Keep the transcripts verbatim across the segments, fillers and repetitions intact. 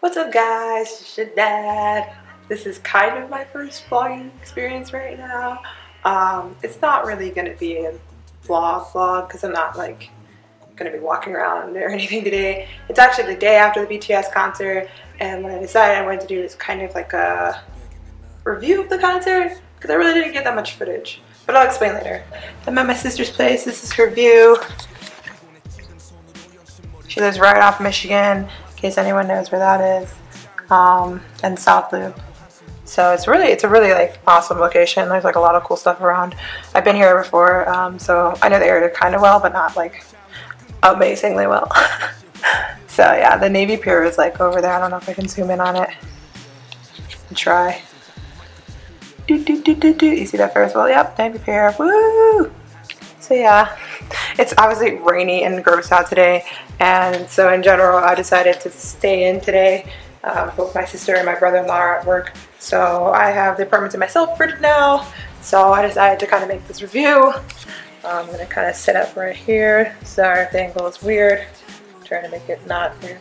What's up guys, it's your dad. This is kind of my first vlogging experience right now. Um, it's not really going to be a vlog vlog because I'm not like going to be walking around or anything today. It's actually the day after the B T S concert, and what I decided I wanted to do is kind of like a review of the concert because I really didn't get that much footage, but I'll explain later. I'm at my sister's place. This is her view. She lives right off Michigan, in case anyone knows where that is, um, and South Loop. So it's really, it's a really like awesome location. There's like a lot of cool stuff around. I've been here before, um, so I know the area kind of well, but not like amazingly well. So yeah, the Navy Pier is like over there. I don't know if I can zoom in on it and try. Do, do, do, do, do. You see that Ferris wheel? Yep, Navy Pier. Woo! So yeah, it's obviously rainy and gross out today, and so in general I decided to stay in today. Um, both my sister and my brother-in-law are at work, so I have the apartment to myself for now. So I decided to kind of make this review. I'm going to kind of sit up right here. Sorry if the angle is weird. I'm trying to make it not weird.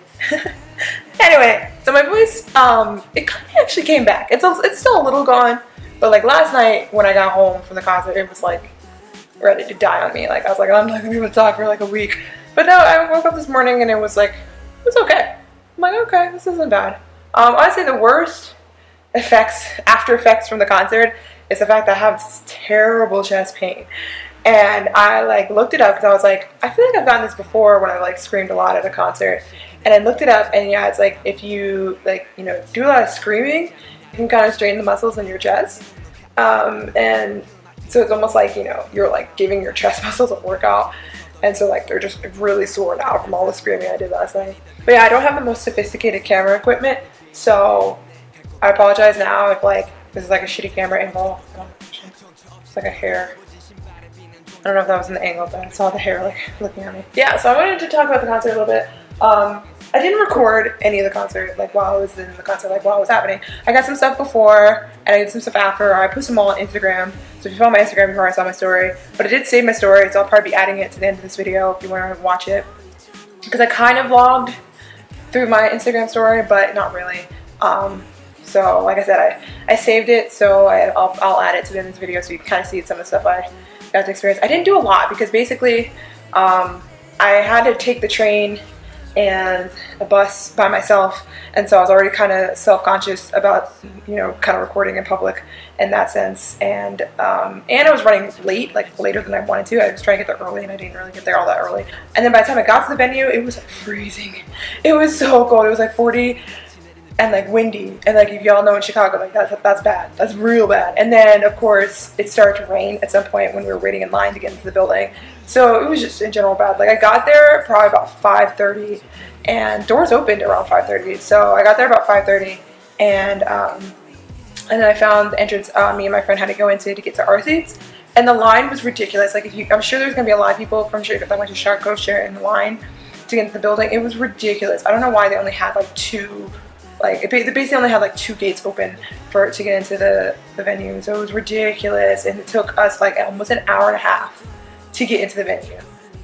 Anyway, so my voice, um, it kind of actually came back. It's, a, it's still a little gone, but like last night when I got home from the concert, it was like ready to die on me. Like I was like, I'm not gonna be able to talk for like a week. But no, I woke up this morning and it was like, it was okay. I'm like, okay, this isn't bad. Um, honestly, the worst effects, after effects from the concert is the fact that I have this terrible chest pain. And I like looked it up because I was like, I feel like I've gotten this before when I like screamed a lot at a concert. And I looked it up, and yeah, it's like if you like, you know, do a lot of screaming, you can kind of strain the muscles in your chest. Um, and so it's almost like, you know, you're like giving your chest muscles a workout. And so like they're just really sore now from all the screaming I did last night. But yeah, I don't have the most sophisticated camera equipment. So I apologize now if like this is like a shitty camera angle. Oh, it's like a hair. I don't know if that was in the angle, but I saw the hair like looking at me. Yeah, so I wanted to talk about the concert a little bit. Um, I didn't record any of the concert like while I was in the concert, like while it was happening. I got some stuff before and I did some stuff after. I put some all on Instagram. So if you follow my Instagram, you probably saw my story. But I did save my story, so I'll probably be adding it to the end of this video if you want to watch it. Because I kind of vlogged through my Instagram story, but not really. Um, so like I said, I, I saved it, so I, I'll, I'll add it to the end of this video so you can kind of see some of the stuff I got to experience. I didn't do a lot because basically um, I had to take the train and a bus by myself, and so I was already kind of self-conscious about, you know, kind of recording in public in that sense. And um, and I was running late, like later than I wanted to. I was trying to get there early and I didn't really get there all that early. And then by the time I got to the venue, it was like freezing. It was so cold. It was like forty and like windy, and like if y'all know in Chicago, like that's that's bad. That's real bad. And then of course it started to rain at some point when we were waiting in line to get into the building. So it was just in general bad. Like I got there probably about five thirty, and doors opened around five thirty. So I got there about five thirty, and um, and then I found the entrance uh, me and my friend had to go into to get to our seats. And the line was ridiculous. Like if you, I'm sure there's gonna be a lot of people from Chicago that went to Chicago share in the line to get into the building. It was ridiculous. I don't know why they only had like two. Like, they basically only had like two gates open for to get into the, the venue. So it was ridiculous, and it took us like almost an hour and a half to get into the venue.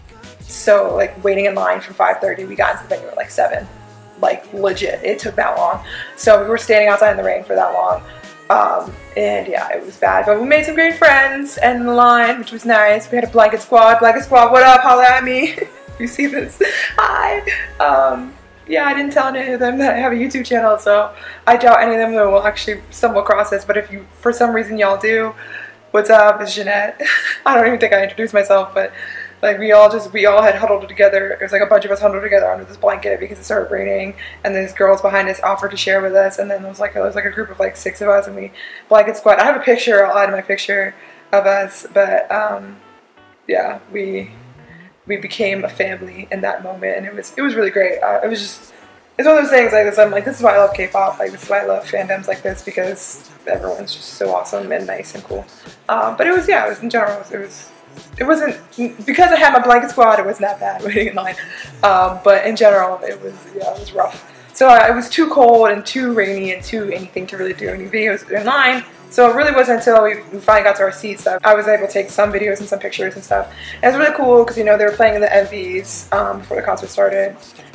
So like waiting in line from five thirty, we got into the venue at like seven. Like legit, it took that long. So we were standing outside in the rain for that long. Um, and yeah, it was bad. But we made some great friends in the line, which was nice. We had a blanket squad. Blanket squad, what up? Holla at me. If you see this. Hi. Um, Yeah, I didn't tell any of them that I have a YouTube channel, so I doubt any of them will actually stumble across this. But if you, for some reason, y'all do, what's up? It's Jeanette. I don't even think I introduced myself, but like we all just, we all had huddled together. It was like a bunch of us huddled together under this blanket because it started raining, and these girls behind us offered to share with us, and then there was like, it was like a group of like six of us, and we blanket squad. I have a picture, I'll add my picture of us, but um, yeah, we... we became a family in that moment, and it was it was really great. Uh, it was just, it's one of those things like this. I'm like, this is why I love K-pop. Like this is why I love fandoms like this, because everyone's just so awesome and nice and cool. Um, but it was, yeah, it was in general. It was it wasn't because I had my blanket squad. It wasn't that bad waiting in line. Um, but in general, it was yeah, it was rough. So uh, it was too cold and too rainy and too anything to really do any videos in line. So it really wasn't until we, we finally got to our seats that I was able to take some videos and some pictures and stuff. And it was really cool because, you know, they were playing in the M Vs um, before the concert started.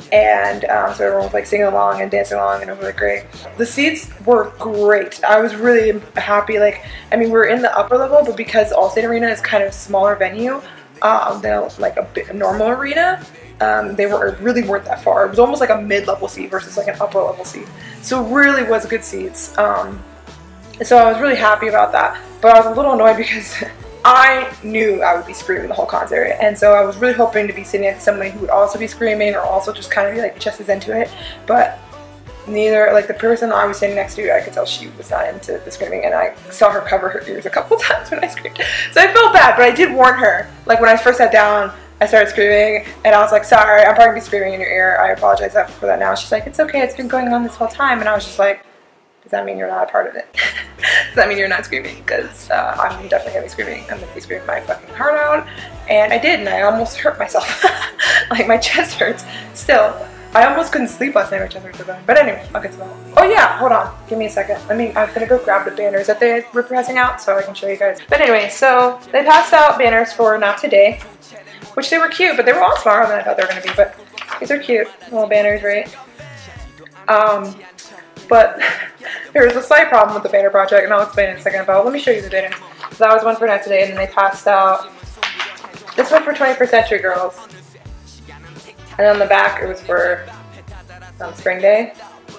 and um, so everyone was like singing along and dancing along, and it was really great. The seats were great. I was really happy. Like, I mean, we were in the upper level, but because Allstate Arena is kind of a smaller venue um, than like a, a normal arena, um, they were really weren't that far. It was almost like a mid-level seat versus like an upper level seat. So it really was good seats. Um, so I was really happy about that, but I was a little annoyed because I knew I would be screaming the whole concert, and so I was really hoping to be sitting next to somebody who would also be screaming or also just kind of be like just as into it, but neither, like the person I was sitting next to, I could tell she was not into the screaming, and I saw her cover her ears a couple times when I screamed. So I felt bad, but I did warn her. Like when I first sat down, I started screaming, and I was like, sorry, I'm probably gonna be screaming in your ear. I apologize for that now. She's like, it's okay, it's been going on this whole time. And I was just like, does that mean you're not a part of it? Does that mean you're not screaming? Because uh, I'm definitely gonna be screaming. I'm gonna be screaming my fucking heart out. And I did, and I almost hurt myself. Like my chest hurts still. I almost couldn't sleep last night. My chest hurt so bad. But anyway, I'll get to that. Oh yeah, hold on. Give me a second. Let me, I'm gonna go grab the banners that they were passing out so I can show you guys. But anyway, so they passed out banners for Not Today, which they were cute, but they were all smaller than I thought they were gonna be. But these are cute little banners, right? Um, but there was a slight problem with the banner project, and I'll explain in a second. But let me show you the banner. So that was one for Not Today, and then they passed out this one for twenty-first Century Girls. And on the back, it was for um, Spring Day.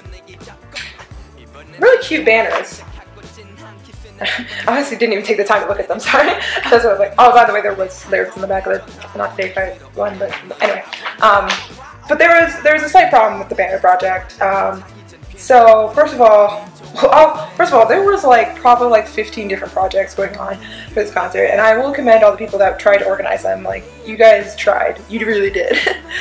Really cute banners. I honestly didn't even take the time to look at them, sorry. That's what I was like, oh, by the way, there was lyrics in the back of the Not Today one, but anyway. Um, but there was there was a slight problem with the banner project. Um, so first of all, well, first of all, there was like probably like fifteen different projects going on for this concert, and I will commend all the people that tried to organize them. Like, you guys tried, you really did.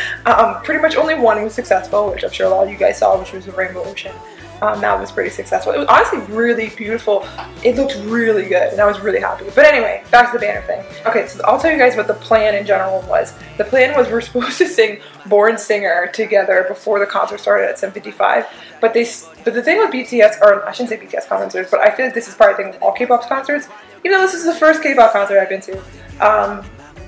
um, pretty much only one was successful, which I'm sure a lot of you guys saw, which was the Rainbow Ocean. Um, that was pretty successful. It was honestly really beautiful. It looked really good, and I was really happy. But anyway, back to the banner thing. Okay, so I'll tell you guys what the plan in general was. The plan was we're supposed to sing Born Singer together before the concert started at seven fifty-five. But they, but the thing with B T S, or I shouldn't say B T S concerts, but I feel like this is probably the thing with all K-pop concerts. Even though this is the first K-pop concert I've been to. Um,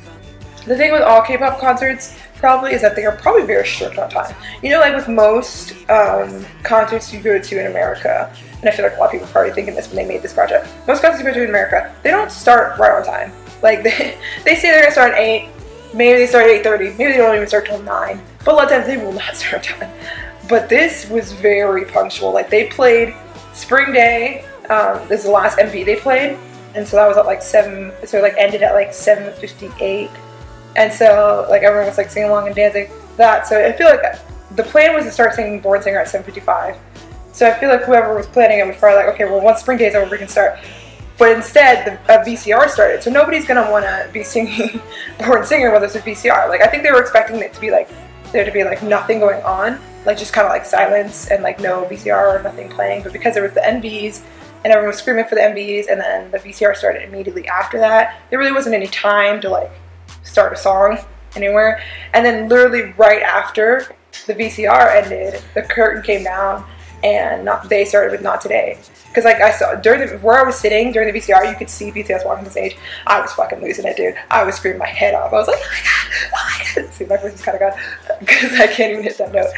the thing with all K-pop concerts probably is that they are probably very strict on time. You know, like with most um, concerts you go to in America, and I feel like a lot of people are probably thinking this when they made this project. Most concerts you go to in America, they don't start right on time. Like they, they say they're gonna start at eight, maybe they start at eight thirty, maybe they don't even start till nine. But a lot of times they will not start on time. But this was very punctual. Like they played Spring Day. Um, this is the last M V they played, and so that was at like seven. So it like ended at like seven fifty-eight. And so, like, everyone was, like, singing along and dancing that. So I feel like the plan was to start singing Born Singer at seven fifty-five. So I feel like whoever was planning it was probably like, okay, well, once Spring Day's over, we can start. But instead, the a V C R started. So nobody's going to want to be singing Born Singer while there's a V C R. Like, I think they were expecting it to be, like, there to be, like, nothing going on. Like, just kind of, like, silence and, like, no V C R or nothing playing. But because there was the M Vs, and everyone was screaming for the M Vs, and then the V C R started immediately after that, there really wasn't any time to, like, start a song anywhere. And then literally right after the V C R ended, the curtain came down and not, they started with Not Today. Because like I saw during the, where I was sitting during the V C R, you could see B T S walking the stage. I was fucking losing it, dude. I was screaming my head off. I was like, oh my god, oh my god. See, my voice is kind of gone because I can't even hit that note.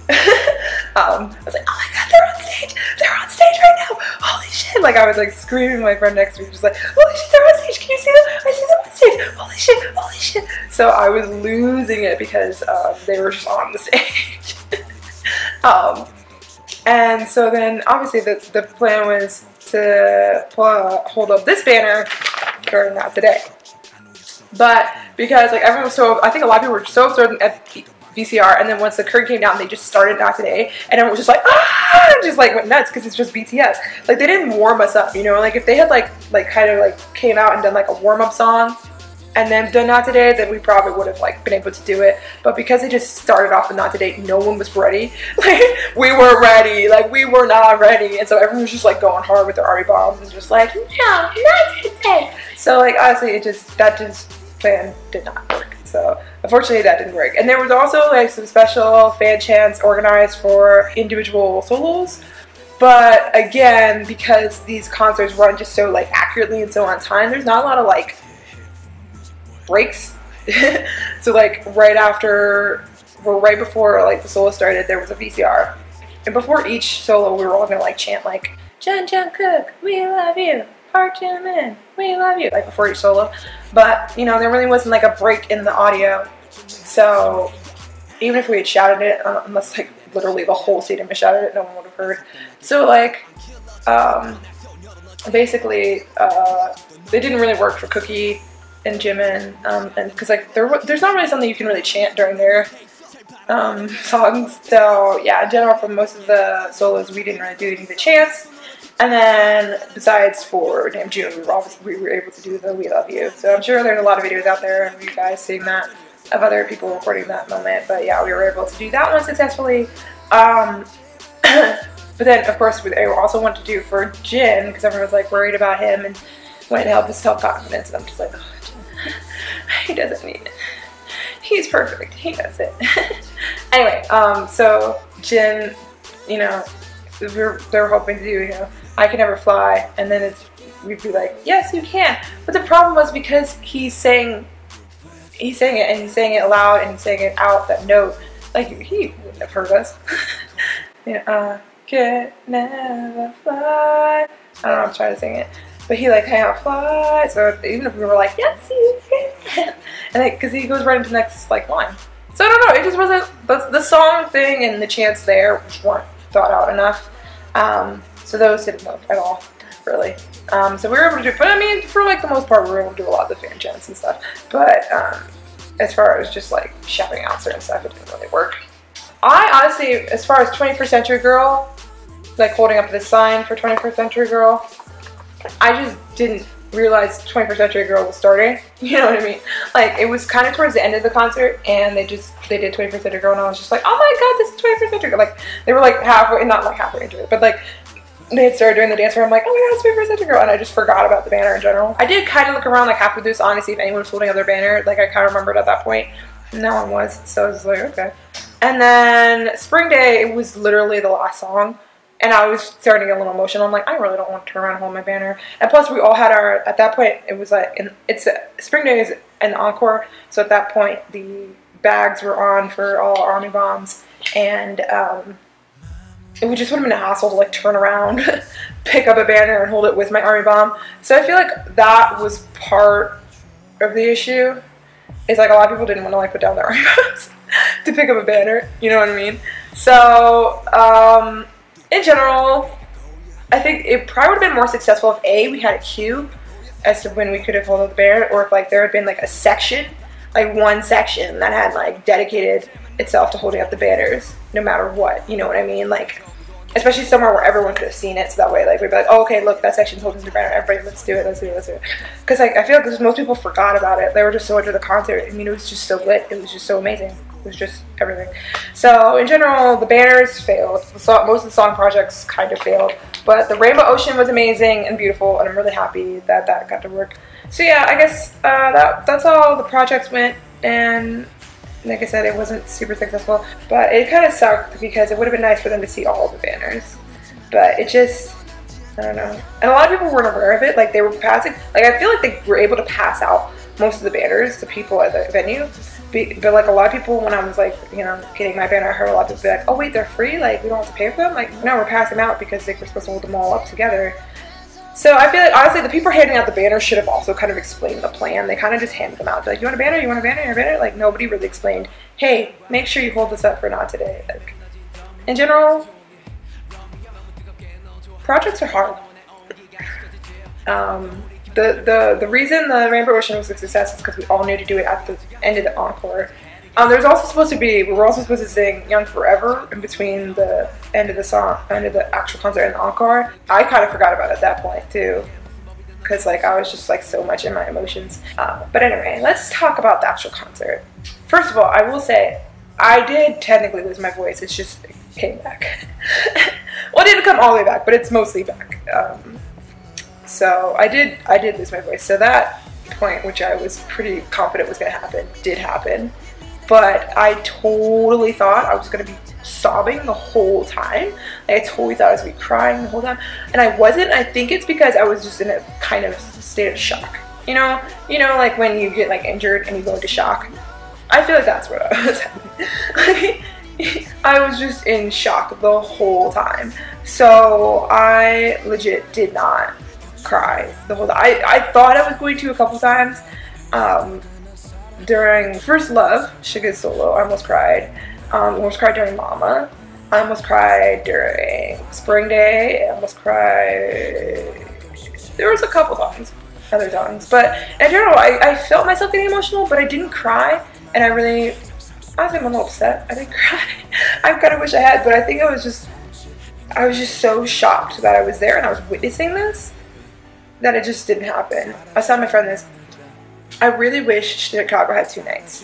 um, I was like, oh my god, they're on stage. They're on stage right now. Holy shit. Like I was like screaming, my friend next to me just like, holy shit, they're on stage. Can you see them? I see them on stage. Holy shit, holy shit. So I was losing it because um, they were just on the stage. um, and so then obviously the, the plan was to uh, hold up this banner during Not Today. But because like everyone was so, I think a lot of people were so absorbed at V C R, and then once the curtain came down, they just started Not Today, and everyone was just like, ah, just like went nuts because it's just B T S. Like they didn't warm us up, you know. Like if they had like like kind of like came out and done like a warm up song, and then done Not Today, then we probably would have like been able to do it. But because they just started off with Not Today, no one was ready. Like we were ready, like we were not ready, and so everyone was just like going hard with their A R M Y bombs and just like, no, Not Today. So like honestly, it just that just plan did not work. So unfortunately that didn't work. And there was also like some special fan chants organized for individual solos. But again, because these concerts run just so like accurately and so on time, there's not a lot of like breaks. So like right after well, right before like the solo started, there was a V C R, and before each solo, we were all gonna like chant like "Jun Jun Cook, we love you. Park Jin Min, we love you," like before each solo. But you know, there really wasn't like a break in the audio, so even if we had shouted it, uh, unless like literally the whole stadium had shouted it, no one would have heard. So like, um, basically, uh, it didn't really work for Cookie and Jimin, um, and because like there, there's not really something you can really chant during their um, songs. So yeah, in general, for most of the solos, we didn't really do any of the chants. And then besides for Damn June, we were obviously we were able to do the "We Love You." So I'm sure there's a lot of videos out there of you guys seeing that, of other people recording that moment. But yeah, we were able to do that one successfully. Um, but then of course we also wanted to do for Jin, because everyone was like worried about him and wanted to help his self-confidence. And I'm just like, oh, Jin, he doesn't need it. He's perfect. He does it. Anyway, um, so Jin, you know, we were, they were hoping to do, you know, "I Can Never Fly," and then it's, we'd be like, "Yes, you can." But the problem was because he sang, he sang it, and he sang it loud, and he sang it out that note. Like, he wouldn't have heard us. You know, "I can never fly." I don't know, I'm trying to sing it. But he like, "Can't fly." So even if we were like, "Yes, you can," and like, because he goes right into the next like line. So I don't know, it just wasn't, the, the song thing and the chants there just weren't thought out enough. Um, so those didn't work at all, really. Um, so we were able to do, but I mean, for like the most part, we were able to do a lot of the fan chants and stuff. But um, as far as just like shouting out certain stuff, it didn't really work. I honestly, as far as twenty-first Century Girl, like holding up this sign for twenty-first Century Girl, I just didn't realize twenty-first Century Girl was starting. You know what I mean? Like, it was kind of towards the end of the concert, and they just, they did twenty-first Century Girl, and I was just like, oh my god, this is twenty-first Century Girl. Like, they were like halfway, not like halfway into it, but like, they had started doing the dance where I'm like, oh my god, it's twenty-first Century Girl, and I just forgot about the banner in general. I did kind of look around like halfway through this on to see if anyone was holding up their banner. Like, I kind of remembered at that point. No one was, so I was like, okay. And then Spring Day, it was literally the last song. And I was starting to get a little emotional. I'm like, I really don't want to turn around and hold my banner. And plus, we all had our, at that point, it was like, in, it's a, Spring Day is an encore. So at that point, the bags were on for all army bombs. And um, it would just would have been a hassle to like turn around, pick up a banner, and hold it with my army bomb. So I feel like that was part of the issue. It's like a lot of people didn't want to like put down their army bombs to pick up a banner. You know what I mean? So, um... in general, I think it probably would have been more successful if A, we had a queue as to when we could have held up the banner, or if like there had been like a section, like one section that had like dedicated itself to holding up the banners, no matter what, you know what I mean? Like, especially somewhere where everyone could have seen it, so that way like we'd be like, oh, okay, look, that section's holding the banner, everybody, let's do it, let's do it, let's do it. Because like, I feel like most people forgot about it. They were just so into the concert. I mean, it was just so lit. It was just so amazing. It was just everything. So in general, the banners failed. So most of the song projects kind of failed. But the Rainbow Ocean was amazing and beautiful, and I'm really happy that that got to work. So yeah, I guess uh, that that's how the projects went. And like I said, it wasn't super successful. But it kind of sucked because it would have been nice for them to see all the banners. But it just, I don't know. And a lot of people weren't aware of it. Like, they were passing, like, I feel like they were able to pass out most of the banners to people at the venue. But like a lot of people, when I was like, you know, getting my banner, I heard a lot of people be like, oh wait, they're free? Like, we don't have to pay for them? Like, no, we're passing them out because they were supposed to hold them all up together. So I feel like, honestly, the people handing out the banners should have also kind of explained the plan. They kind of just handed them out. They're like, you want a banner? You want a banner? You want a banner? Like, nobody really explained, hey, make sure you hold this up for not today. Like, in general, projects are hard. Um... The, the, the reason the Rainbow Ocean was a success is because we all knew to do it at the end of the encore. Um, there's also supposed to be, we were also supposed to sing Young Forever in between the end of the song, end of the actual concert and the encore. I kind of forgot about it at that point too, because like I was just like so much in my emotions. Uh, but anyway, let's talk about the actual concert. First of all, I will say, I did technically lose my voice. It's just, it came back. Well, it didn't come all the way back, but it's mostly back. Um, So I did I did lose my voice. So that point, which I was pretty confident was going to happen, did happen. But I totally thought I was going to be sobbing the whole time. Like, I totally thought I was going to be crying the whole time. And I wasn't. I think it's because I was just in a kind of state of shock. You know, you know, like when you get like injured and you go into shock. I feel like that's what I was happening. I was just in shock the whole time. So I legit did not cry the whole time. I, I thought I was going to a couple times. Um, during First Love, Suga's solo, I almost cried. Um, almost cried during Mama. I almost cried during Spring Day. I almost cried. There was a couple songs, other songs, but in general, I, I felt myself getting emotional, but I didn't cry, and I really, honestly, I'm a little upset. I didn't cry. I kind of wish I had, but I think I was just, I was just so shocked that I was there and I was witnessing this that it just didn't happen. I was telling my friend this. I really wish Chicago had two nights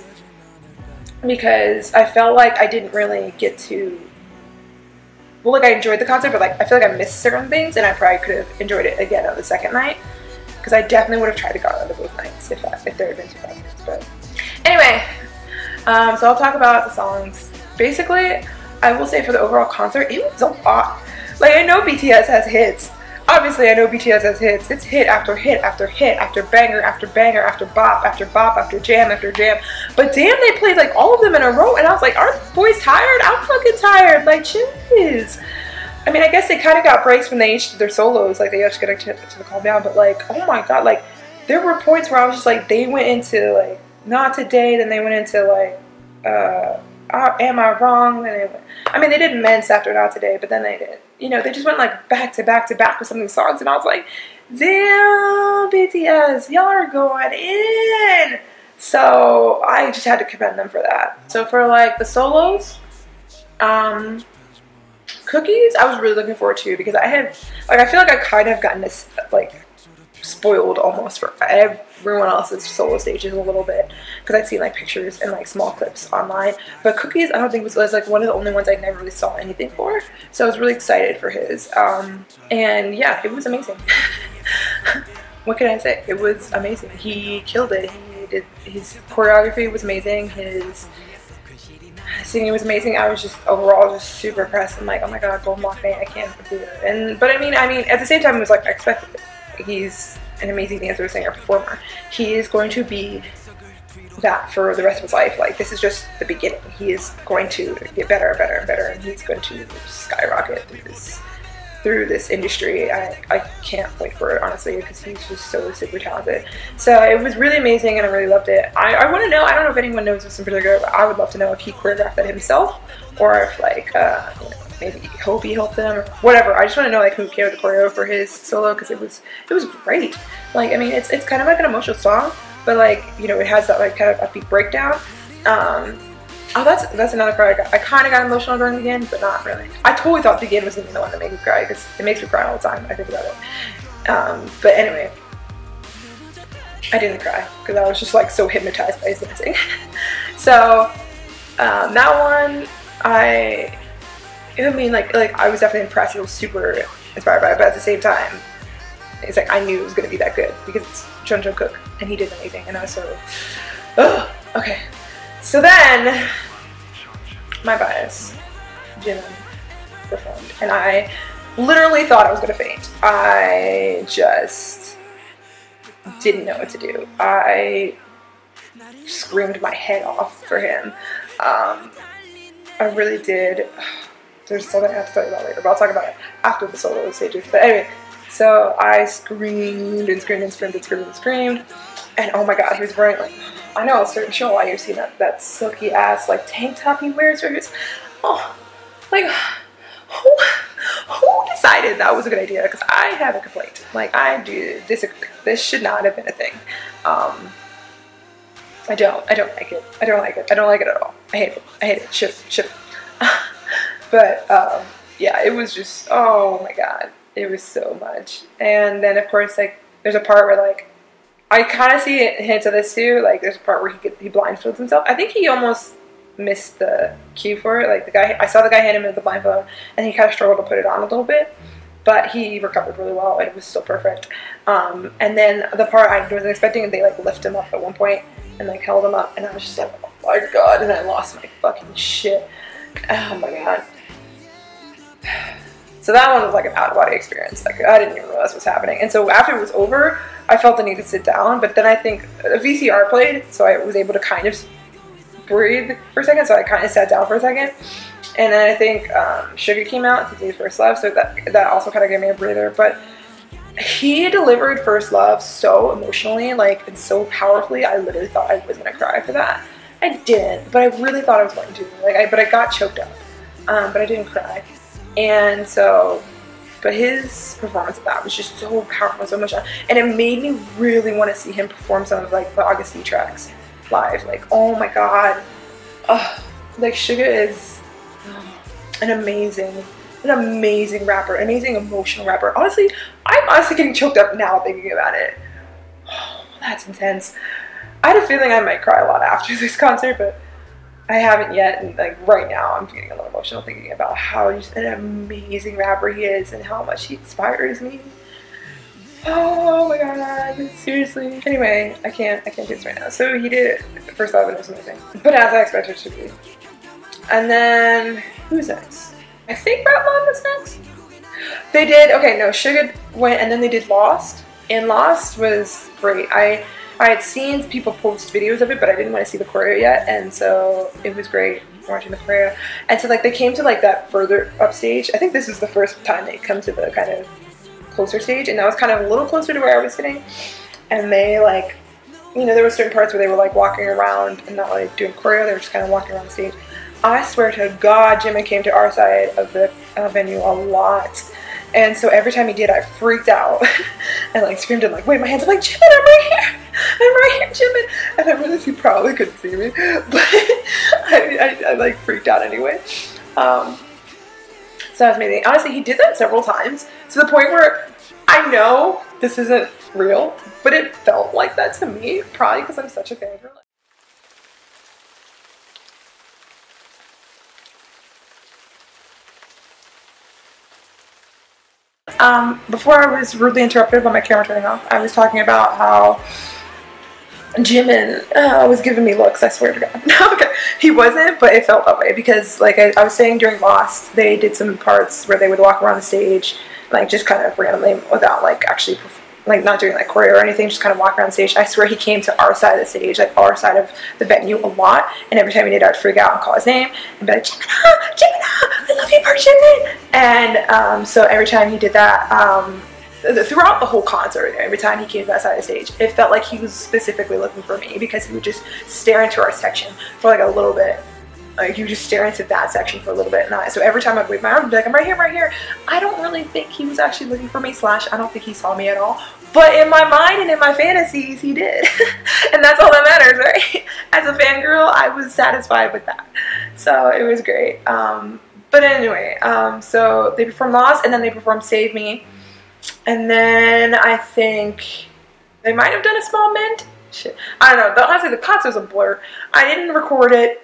because I felt like I didn't really get to. Well, like I enjoyed the concert, but like I feel like I missed certain things, and I probably could have enjoyed it again on the second night because I definitely would have tried to go on to both nights if I, if there had been two nights. But anyway, um, so I'll talk about the songs. Basically, I will say for the overall concert, it was a lot. Like I know B T S has hits. Obviously, I know B T S has hits. It's hit after hit after hit after banger after banger after bop after bop after jam after jam. But damn, they played like all of them in a row, and I was like, aren't these boys tired? I'm fucking tired. Like, jeez. I mean, I guess they kind of got breaks when they each did their solos. Like, they each got to, to calm down. But like, oh my god, like, there were points where I was just like, they went into like, not today, then they went into like, uh, am I wrong? And they went, I mean, they did Mince after Not Today, but then they did. You know, they just went like back to back to back with some of these songs, and I was like, damn, B T S, y'all are going in. So I just had to commend them for that. So for like the solos, um, Cookies, I was really looking forward to because I had, like, I feel like I kind of gotten this, like, spoiled almost for everyone else's solo stages a little bit because I'd seen like pictures and like small clips online, but Cookies I don't think was, was like one of the only ones I never really saw anything for, so I was really excited for his, um, and yeah, it was amazing. What can I say? It was amazing. He killed it. He did, his choreography was amazing, his singing was amazing. I was just overall just super impressed. I'm like, oh my god, Golden Lock Man, I can't believe it. And but I mean, I mean, at the same time, it was like I expected it. He's an amazing dancer, singer, performer. He is going to be that for the rest of his life. Like, this is just the beginning. He is going to get better and better and better, and he's going to skyrocket through this through this industry. I, I can't wait for it, honestly, because he's just so super talented. So it was really amazing, and I really loved it. I, I want to know, I don't know if anyone knows this in particular, but I would love to know if he choreographed that himself, or if, like, uh, you know, maybe Hobie helped them, or whatever. I just want to know, like, who came with the choreo for his solo, because it was, it was great. Like, I mean, it's, it's kind of like an emotional song, but, like, you know, it has that, like, kind of upbeat breakdown. Um, oh, that's that's another part I got. I kind of got emotional during Begin, but not really. I totally thought Begin was going to be the one that made me cry, because it makes me cry all the time. I think about it. Um, but anyway, I didn't cry, because I was just, like, so hypnotized by his dancing. So, um, that one, I... I mean, like, like I was definitely impressed. I was super inspired by it, but at the same time, it's like I knew it was going to be that good because it's JUNG, and he did amazing, and I was so, oh, okay. So then, my bias, Jimin performed, and I literally thought I was going to faint. I just didn't know what to do. I screamed my head off for him. Um, I really did. There's something I have to tell you about later, but I'll talk about it after the solo stages. But anyway, so I screamed and screamed and screamed and screamed and screamed. And oh my god, he was wearing, like, I know a certain show why you've seen that, that silky ass, like, tank top he wears for his, oh, like, who, who decided that was a good idea? Because I have a complaint. Like, I do disagree. This should not have been a thing. Um, I don't, I don't like it. I don't like it. I don't like it at all. I hate it. I hate it. Ship, ship. But, um, yeah, it was just, oh my god, it was so much. And then, of course, like, there's a part where, like, I kind of see hints of this too. Like, there's a part where he get, he blindfolds himself. I think he almost missed the cue for it. Like, the guy, I saw the guy hand him the blindfold, and he kind of struggled to put it on a little bit. But he recovered really well, and it was still perfect. Um, and then the part I wasn't expecting, they, like, lift him up at one point and, like, held him up, and I was just like, oh my god, and I lost my fucking shit. Oh my god. So that one was like an out-of-body experience. Like, I didn't even realize what was happening. And so after it was over, I felt the need to sit down. But then I think a V C R played, so I was able to kind of breathe for a second, so I kind of sat down for a second. And then I think um, Sugar came out to do First Love, so that that also kind of gave me a breather. But he delivered First Love so emotionally, like, and so powerfully. I literally thought I was gonna cry for that. I didn't, but I really thought I was going to. Like, I but I got choked up, um, but I didn't cry. And so, but his performance of that was just so powerful, so much, and it made me really want to see him perform some of like the August D tracks live. Like, oh my god, oh, like Suga is an amazing, an amazing rapper, amazing emotional rapper. Honestly, I'm honestly getting choked up now thinking about it. Oh, that's intense. I had a feeling I might cry a lot after this concert, but I haven't yet. And like right now, I'm getting a little emotional thinking about how just an amazing rapper he is and how much he inspires me. Oh my god, seriously. Anyway, I can't, I can't do this right now. So he did First Love, and it was amazing, but as I expected it to be. And then who's next? I think Rap Mom was next. They did okay. No, Suga went, and then they did Lost. And Lost was great. I I had seen people post videos of it, but I didn't want to see the choreo yet, and so it was great watching the choreo. And so like they came to like that further up stage. I think this is the first time they come to the kind of closer stage, and that was kind of a little closer to where I was sitting. And they like, you know, there were certain parts where they were like walking around and not like doing choreo. They were just kind of walking around the stage. I swear to God, Jimin came to our side of the uh, venue a lot. And so every time he did, I freaked out and like screamed and like waved my hands. I'm like, Jimin, I'm right here. I'm right here, Jimin. And I realized he probably couldn't see me, but I, I, I like freaked out anyway. Um, so that was amazing. Honestly, he did that several times to the point where I know this isn't real, but it felt like that to me, probably because I'm such a fangirl. Um, before I was rudely interrupted by my camera turning off, I was talking about how Jimin uh, was giving me looks, I swear to God. No, okay. He wasn't, but it felt that way because, like I, I was saying during Lost, they did some parts where they would walk around the stage, like just kind of randomly without like actually like not doing like choreo or anything, just kind of walk around the stage. I swear he came to our side of the stage, like our side of the venue a lot, and every time he did, I'd freak out and call his name and be like, Jimina, Jimina, I love you, Jimin. And um, so every time he did that, um, throughout the whole concert, every time he came to that side of the stage, it felt like he was specifically looking for me because he would just stare into our section for like a little bit. Like, you just stare into that section for a little bit. And I, so every time I'd wave my arm, I'd be like, I'm right here, I'm right here. I don't really think he was actually looking for me, slash, I don't think he saw me at all. But in my mind and in my fantasies, he did. And that's all that matters, right? As a fangirl, I was satisfied with that. So it was great. Um, but anyway, um, so they performed Lost, and then they performed Save Me. And then I think they might have done a small mint. Shit. I don't know. Honestly, the concert was a blur. I didn't record it.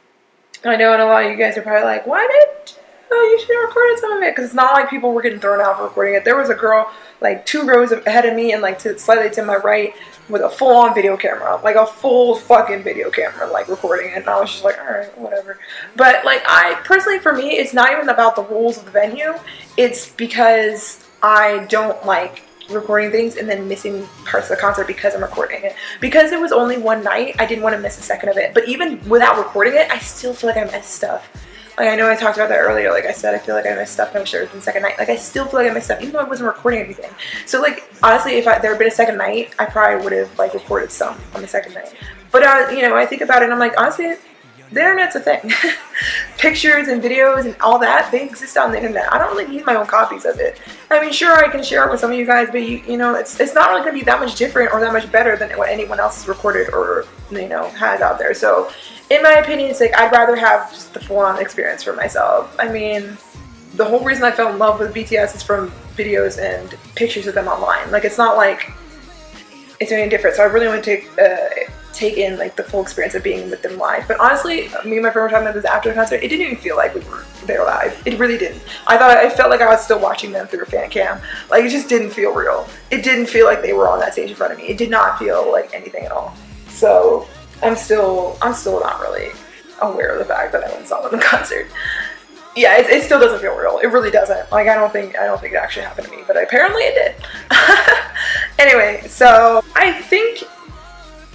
I know, and a lot of you guys are probably like, why did oh, you should have recorded some of it? Because it's not like people were getting thrown out for recording it. There was a girl like two rows ahead of me and like to, slightly to my right with a full-on video camera, like a full fucking video camera, like recording it. And I was just like, all right, whatever. But like, I personally, for me, it's not even about the rules of the venue. It's because I don't like recording things and then missing parts of the concert because I'm recording it. Because it was only one night, I didn't want to miss a second of it. But even without recording it, I still feel like I missed stuff. Like, I know I talked about that earlier. Like I said, I feel like I missed stuff, and I wish there was been a second night. Like, I still feel like I missed stuff, even though I wasn't recording anything. So like, honestly, if I, there had been a second night, I probably would have like recorded some on the second night. But uh, you know, I think about it and I'm like, honestly, the internet's a thing. Pictures and videos and all that, they exist on the internet. I don't really need my own copies of it. I mean, sure, I can share it with some of you guys, but you, you know, it's, it's not really going to be that much different or that much better than what anyone else has recorded or, you know, has out there. So, in my opinion, it's like, I'd rather have just the full-on experience for myself. I mean, the whole reason I fell in love with B T S is from videos and pictures of them online. Like, it's not like it's any different. So I really want to take uh, take in like the full experience of being with them live. But honestly, me and my friend were talking about this after the concert. It didn't even feel like we were there live. It really didn't. I thought I felt like I was still watching them through a fan cam. Like, it just didn't feel real. It didn't feel like they were on that stage in front of me. It did not feel like anything at all. So I'm still I'm still not really aware of the fact that I went and saw them in concert. Yeah, it, it still doesn't feel real. It really doesn't. Like, I don't think I don't think it actually happened to me, but apparently it did. Anyway, so I think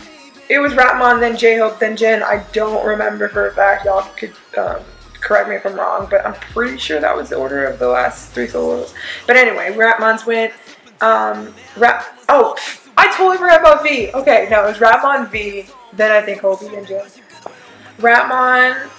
it was Ratman, then J-Hope, then Jin. I don't remember for a fact. Y'all could um, correct me if I'm wrong, but I'm pretty sure that was the order of the last three solos. But anyway, Ratman's went. Um, Rap. Oh, I totally forgot about V. Okay, no, it was Ratman, V. Then I think Hobie and Jin. Ratman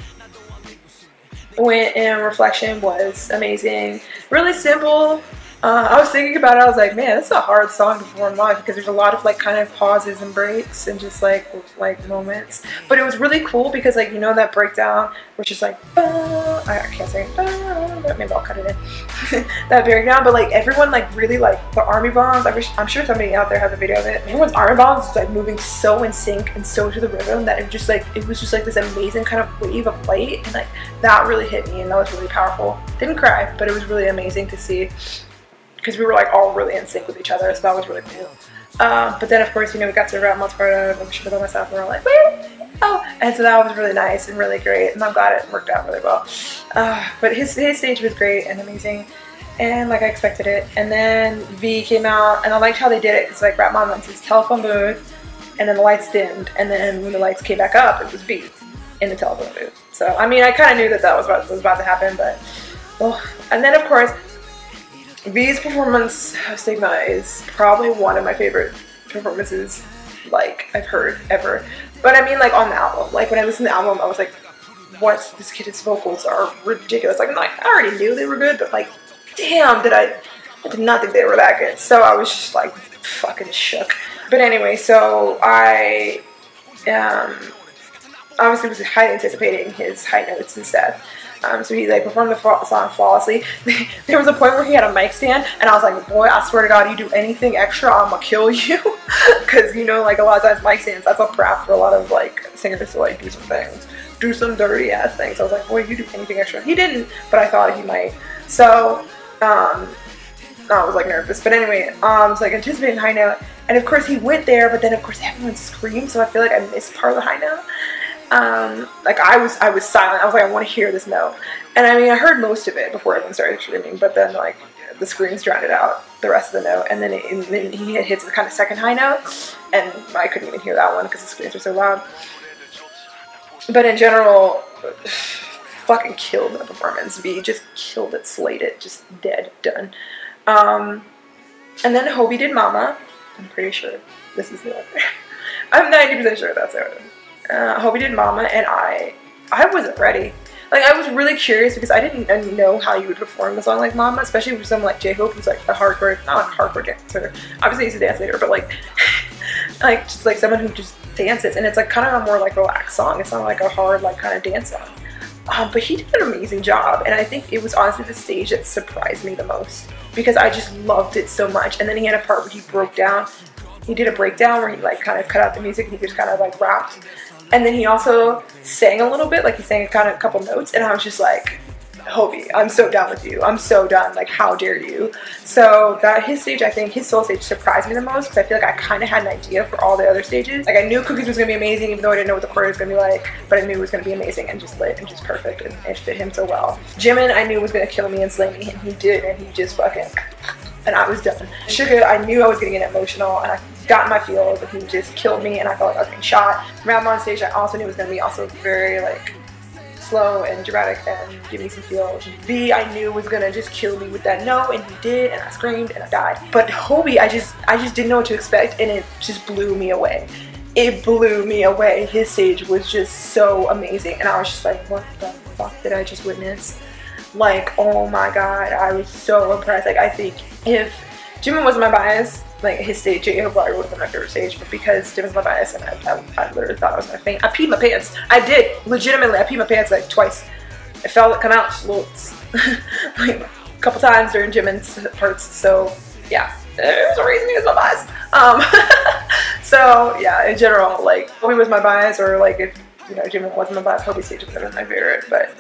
went, and Reflection was amazing. Really simple. Uh, I was thinking about it, I was like, man, this is a hard song to perform live because there's a lot of like kind of pauses and breaks and just like like moments. But it was really cool because like, you know, that breakdown, which is like, bah, I can't say, bah, but maybe I'll cut it in. That breakdown, but like everyone like really like the army bombs. I wish, I'm sure somebody out there has a video of it. Everyone's army bombs is like moving so in sync and so to the rhythm that it just like, it was just like this amazing kind of wave of light, and like that really hit me and that was really powerful. Didn't cry, but it was really amazing to see, because we were like all really in sync with each other, so that was really cool. Um, but then of course, you know, we got to Ratman's part of I'm sure by myself, and we were like, wait, oh, and so that was really nice and really great, and I'm glad it worked out really well. Uh, but his his stage was great and amazing, and like I expected it. And then V came out, and I liked how they did it because like Ratman went to his telephone booth, and then the lights dimmed, and then when the lights came back up, it was V in the telephone booth. So I mean, I kind of knew that that was about was about to happen, but well, and then of course. V's performance of Stigma is probably one of my favorite performances like I've heard ever. But I mean like on the album. Like when I listened to the album I was like, what? This kid's vocals are ridiculous. Like, like I already knew they were good, but like damn did I I did not think they were that good. So I was just like fucking shook. But anyway, so I um obviously was highly anticipating his high notes and stuff. Um, so he like performed the song flawlessly. There was a point where he had a mic stand, and I was like, boy, I swear to God, you do anything extra, I'm gonna kill you. Because, you know, like a lot of times mic stands, that's a prep for a lot of like singers to like do some things, do some dirty ass things. I was like, boy, you do anything extra. He didn't, but I thought he might. So, um, I was like nervous. But anyway, um, it's like anticipating high note. And of course he went there, but then of course everyone screamed, so I feel like I missed part of the high note. Um, like I was, I was silent. I was like, I want to hear this note. And I mean, I heard most of it before everyone started screaming, but then like the screams drowned out the rest of the note. And then, it, and then he hits the kind of second high note, and I couldn't even hear that one because the screams were so loud. But in general, fucking killed the performance. V just killed it, slayed it, just dead, done. Um, and then Hobie did Mama. I'm pretty sure this is the order. I'm ninety percent sure that's the order. Uh, Hobie did Mama, and I, I wasn't ready. Like, I was really curious because I didn't know how you would perform a song like Mama, especially for someone like J-Hope, who's like a hardcore, not a hardcore dancer. Obviously, he's a dance leader, but like, like just like someone who just dances, and it's like kind of a more like relaxed song. It's not like a hard like kind of dance song. Um, but he did an amazing job, and I think it was honestly the stage that surprised me the most because I just loved it so much. And then he had a part where he broke down. He did a breakdown where he like kind of cut out the music and he just kind of like rapped. And then he also sang a little bit, like he sang a kind of a couple notes, and I was just like, Hobie, I'm so down with you. I'm so done. Like, how dare you? So that his stage, I think, his solo stage surprised me the most because I feel like I kind of had an idea for all the other stages. Like, I knew Cookies was going to be amazing, even though I didn't know what the choreo was going to be like, but I knew it was going to be amazing and just lit and just perfect, and it fit him so well. Jimin, I knew was going to kill me and slay me, and he did, and he just fucking, and I was done. Suga, I knew I was going to get emotional, and I got in my feels, and he just killed me, and I felt like I was being shot. Round on stage, I also knew it was going to be also very, like, slow and dramatic and give me some feels. V, I knew was gonna just kill me with that note, and he did, and I screamed and I died. But Hobie, I just I just didn't know what to expect, and it just blew me away. It blew me away. His stage was just so amazing, and I was just like, what the fuck did I just witness? Like, oh my god, I was so impressed. Like, I think if Jimin wasn't my bias, like his stage, J-Hope probably would have been my favorite stage, but because Jimin's my bias, and I, I, I literally thought I was gonna faint. I peed my pants. I did, legitimately. I peed my pants like twice. I felt it come out just a little, like a couple times during Jimin's parts. So yeah, there's a reason he was my bias. Um, so yeah, in general, like Hobie was my bias, or like if you know Jimin wasn't my bias, Hobie's stage would have been my favorite. But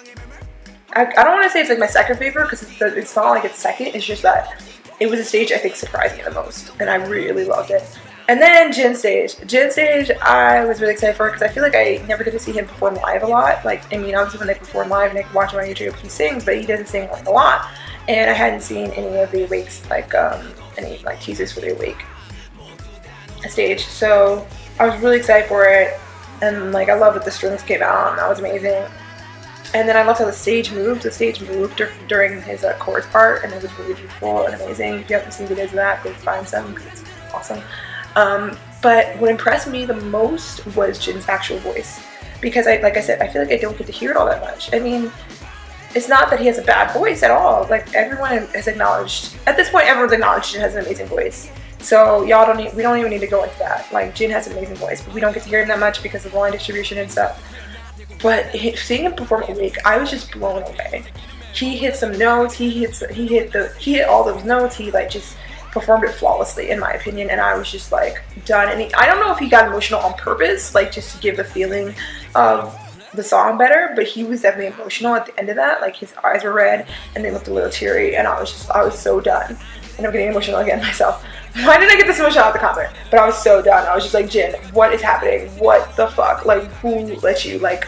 I, I don't want to say it's like my second favorite because it's, it's not like it's second. It's just that it was a stage I think surprised me the most, and I really loved it. And then Jin stage. Jin stage I was really excited for because I feel like I never get to see him perform live a lot. Like, I mean, obviously when they perform live and I can watch him on YouTube, he sings, but he doesn't sing like a lot. And I hadn't seen any of the Awakes, like um, any like teasers for the Awake stage. So I was really excited for it, and like I love that the strings came out, and that was amazing. And then I loved how the stage moved. The stage moved dur during his uh, chorus part, and it was really beautiful and amazing. If you haven't seen videos of that, go find some because it's awesome. Um, but what impressed me the most was Jin's actual voice, because I, like I said, I feel like I don't get to hear it all that much. I mean, it's not that he has a bad voice at all. Like everyone has acknowledged, at this point, everyone's acknowledged Jin has an amazing voice. So y'all don't need, we don't even need to go into that. Like Jin has an amazing voice, but we don't get to hear him that much because of the line distribution and stuff. But he, seeing him perform Awake, I was just blown away. He hit some notes. He hits. He hit the. He hit all those notes. He like just performed it flawlessly, in my opinion. And I was just like done. And he, I don't know if he got emotional on purpose, like just to give the feeling of the song better. But he was definitely emotional at the end of that. Like his eyes were red and they looked a little teary. And I was just. I was so done. And I'm getting emotional again myself. Why did I get this emotional at the concert? But I was so done. I was just like, Jin, what is happening? What the fuck? Like who let you like?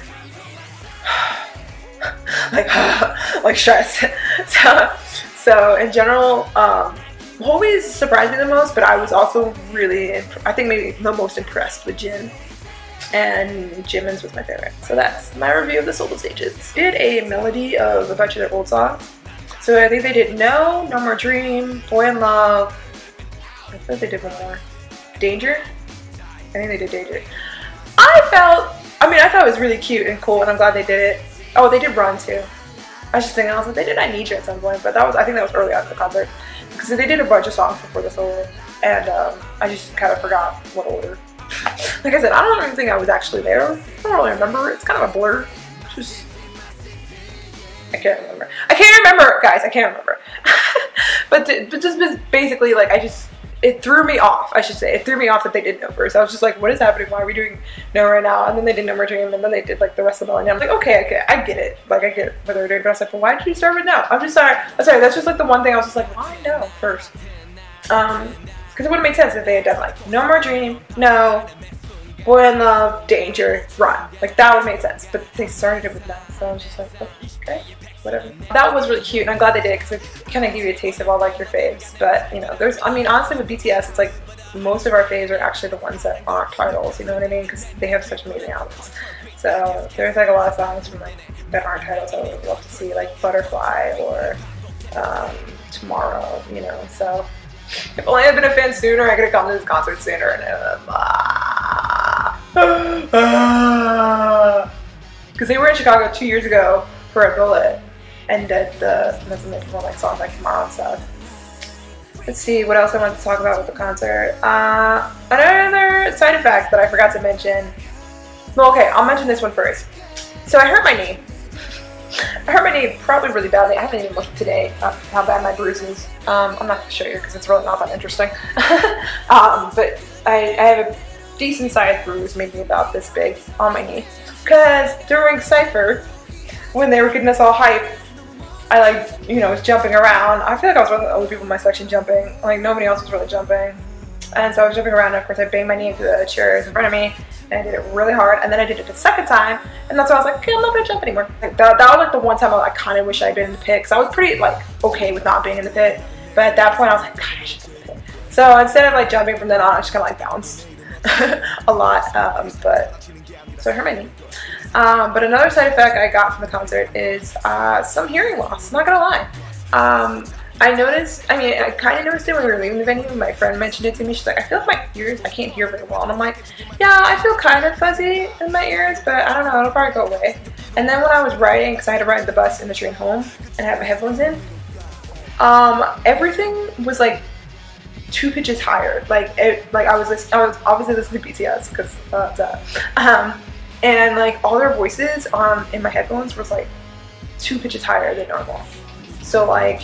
like like stress. so, so in general, um always surprised me the most, but I was also really, I think maybe the most impressed with Jin, and Jimin's was my favorite. So that's my review of the solo stages. Did a melody of a bunch of their old songs. So I think they did No, No More Dream, Boy in Love. I think they did one more. Danger? I think they did Danger. I felt, I mean, I thought it was really cute and cool, and I'm glad they did it. Oh, they did Run too. I was just thinking, I was like, they did I Need You at some point, but that was, I think that was early on in the concert. Because they did a bunch of songs before the solo, and um, I just kind of forgot what order. Like I said, I don't even think I was actually there. I don't really remember. It's kind of a blur. Just, I can't remember. I can't remember, guys. I can't remember. but, to, but just basically, like, I just, it threw me off, I should say. It threw me off that they did No first. I was just like, what is happening? Why are we doing No right now? And then they did No More Dream, and then they did like the rest of the melody. I'm like, okay, okay, I get it. Like, I get it, what they were doing. But I was like, well, why did you start with No? I'm just sorry. I'm sorry, that's just like the one thing I was just like, why No first? Um, because it would have made sense if they had done like No More Dream, No, Boy in Love, Danger, Run. Like, that would have made sense. But they started it with No, so I was just like, okay. Whatever. That was really cute, and I'm glad they did it because it kind of give you a taste of all like your faves. But you know, there's, I mean, honestly, with B T S, it's like most of our faves are actually the ones that aren't titles. You know what I mean? Because they have such amazing albums. So there's like a lot of songs from like that aren't titles I would love to see, like Butterfly or um, Tomorrow. You know, so if only I'd been a fan sooner, I could have come to this concert sooner. And because they were in Chicago two years ago for a Bullet. And did the, that's when they perform like songs like Tomorrow and stuff. Let's see what else I wanted to talk about with the concert. Uh, another side effect that I forgot to mention. Well, okay, I'll mention this one first. So I hurt my knee. I hurt my knee probably really badly. I haven't even looked today at how bad my bruise is. Um, I'm not going to show you because it's really not that interesting. um, but I, I have a decent sized bruise, maybe about this big, on my knee. Because during Cypher, when they were getting us all hyped, I like, you know, was jumping around. I feel like I was one of the only people in my section jumping. Like, nobody else was really jumping. And so I was jumping around, and of course I banged my knee into the chairs in front of me, and I did it really hard. And then I did it the second time, and that's why I was like, okay, I'm not gonna jump anymore. Like, that, that was like the one time I, I kind of wish I'd been in the pit, because I was pretty like okay with not being in the pit. But at that point I was like, God, I should be in the pit. So instead of like jumping from then on, I just kind of like bounced a lot. Um, but so I hurt my knee. Um, but another side effect I got from the concert is uh, some hearing loss, not gonna lie. Um, I noticed, I mean, I kind of noticed it when we were leaving the venue. My friend mentioned it to me. She's like, I feel like my ears, I can't hear very well. And I'm like, yeah, I feel kind of fuzzy in my ears, but I don't know, it'll probably go away. And then when I was riding, because I had to ride the bus and the train home, and I had my headphones in, um, everything was like two pitches higher. Like, it, like I was, listening, I was obviously listening to B T S, because uh, duh. Um, And like all their voices um, in my headphones was like two pitches higher than normal. So like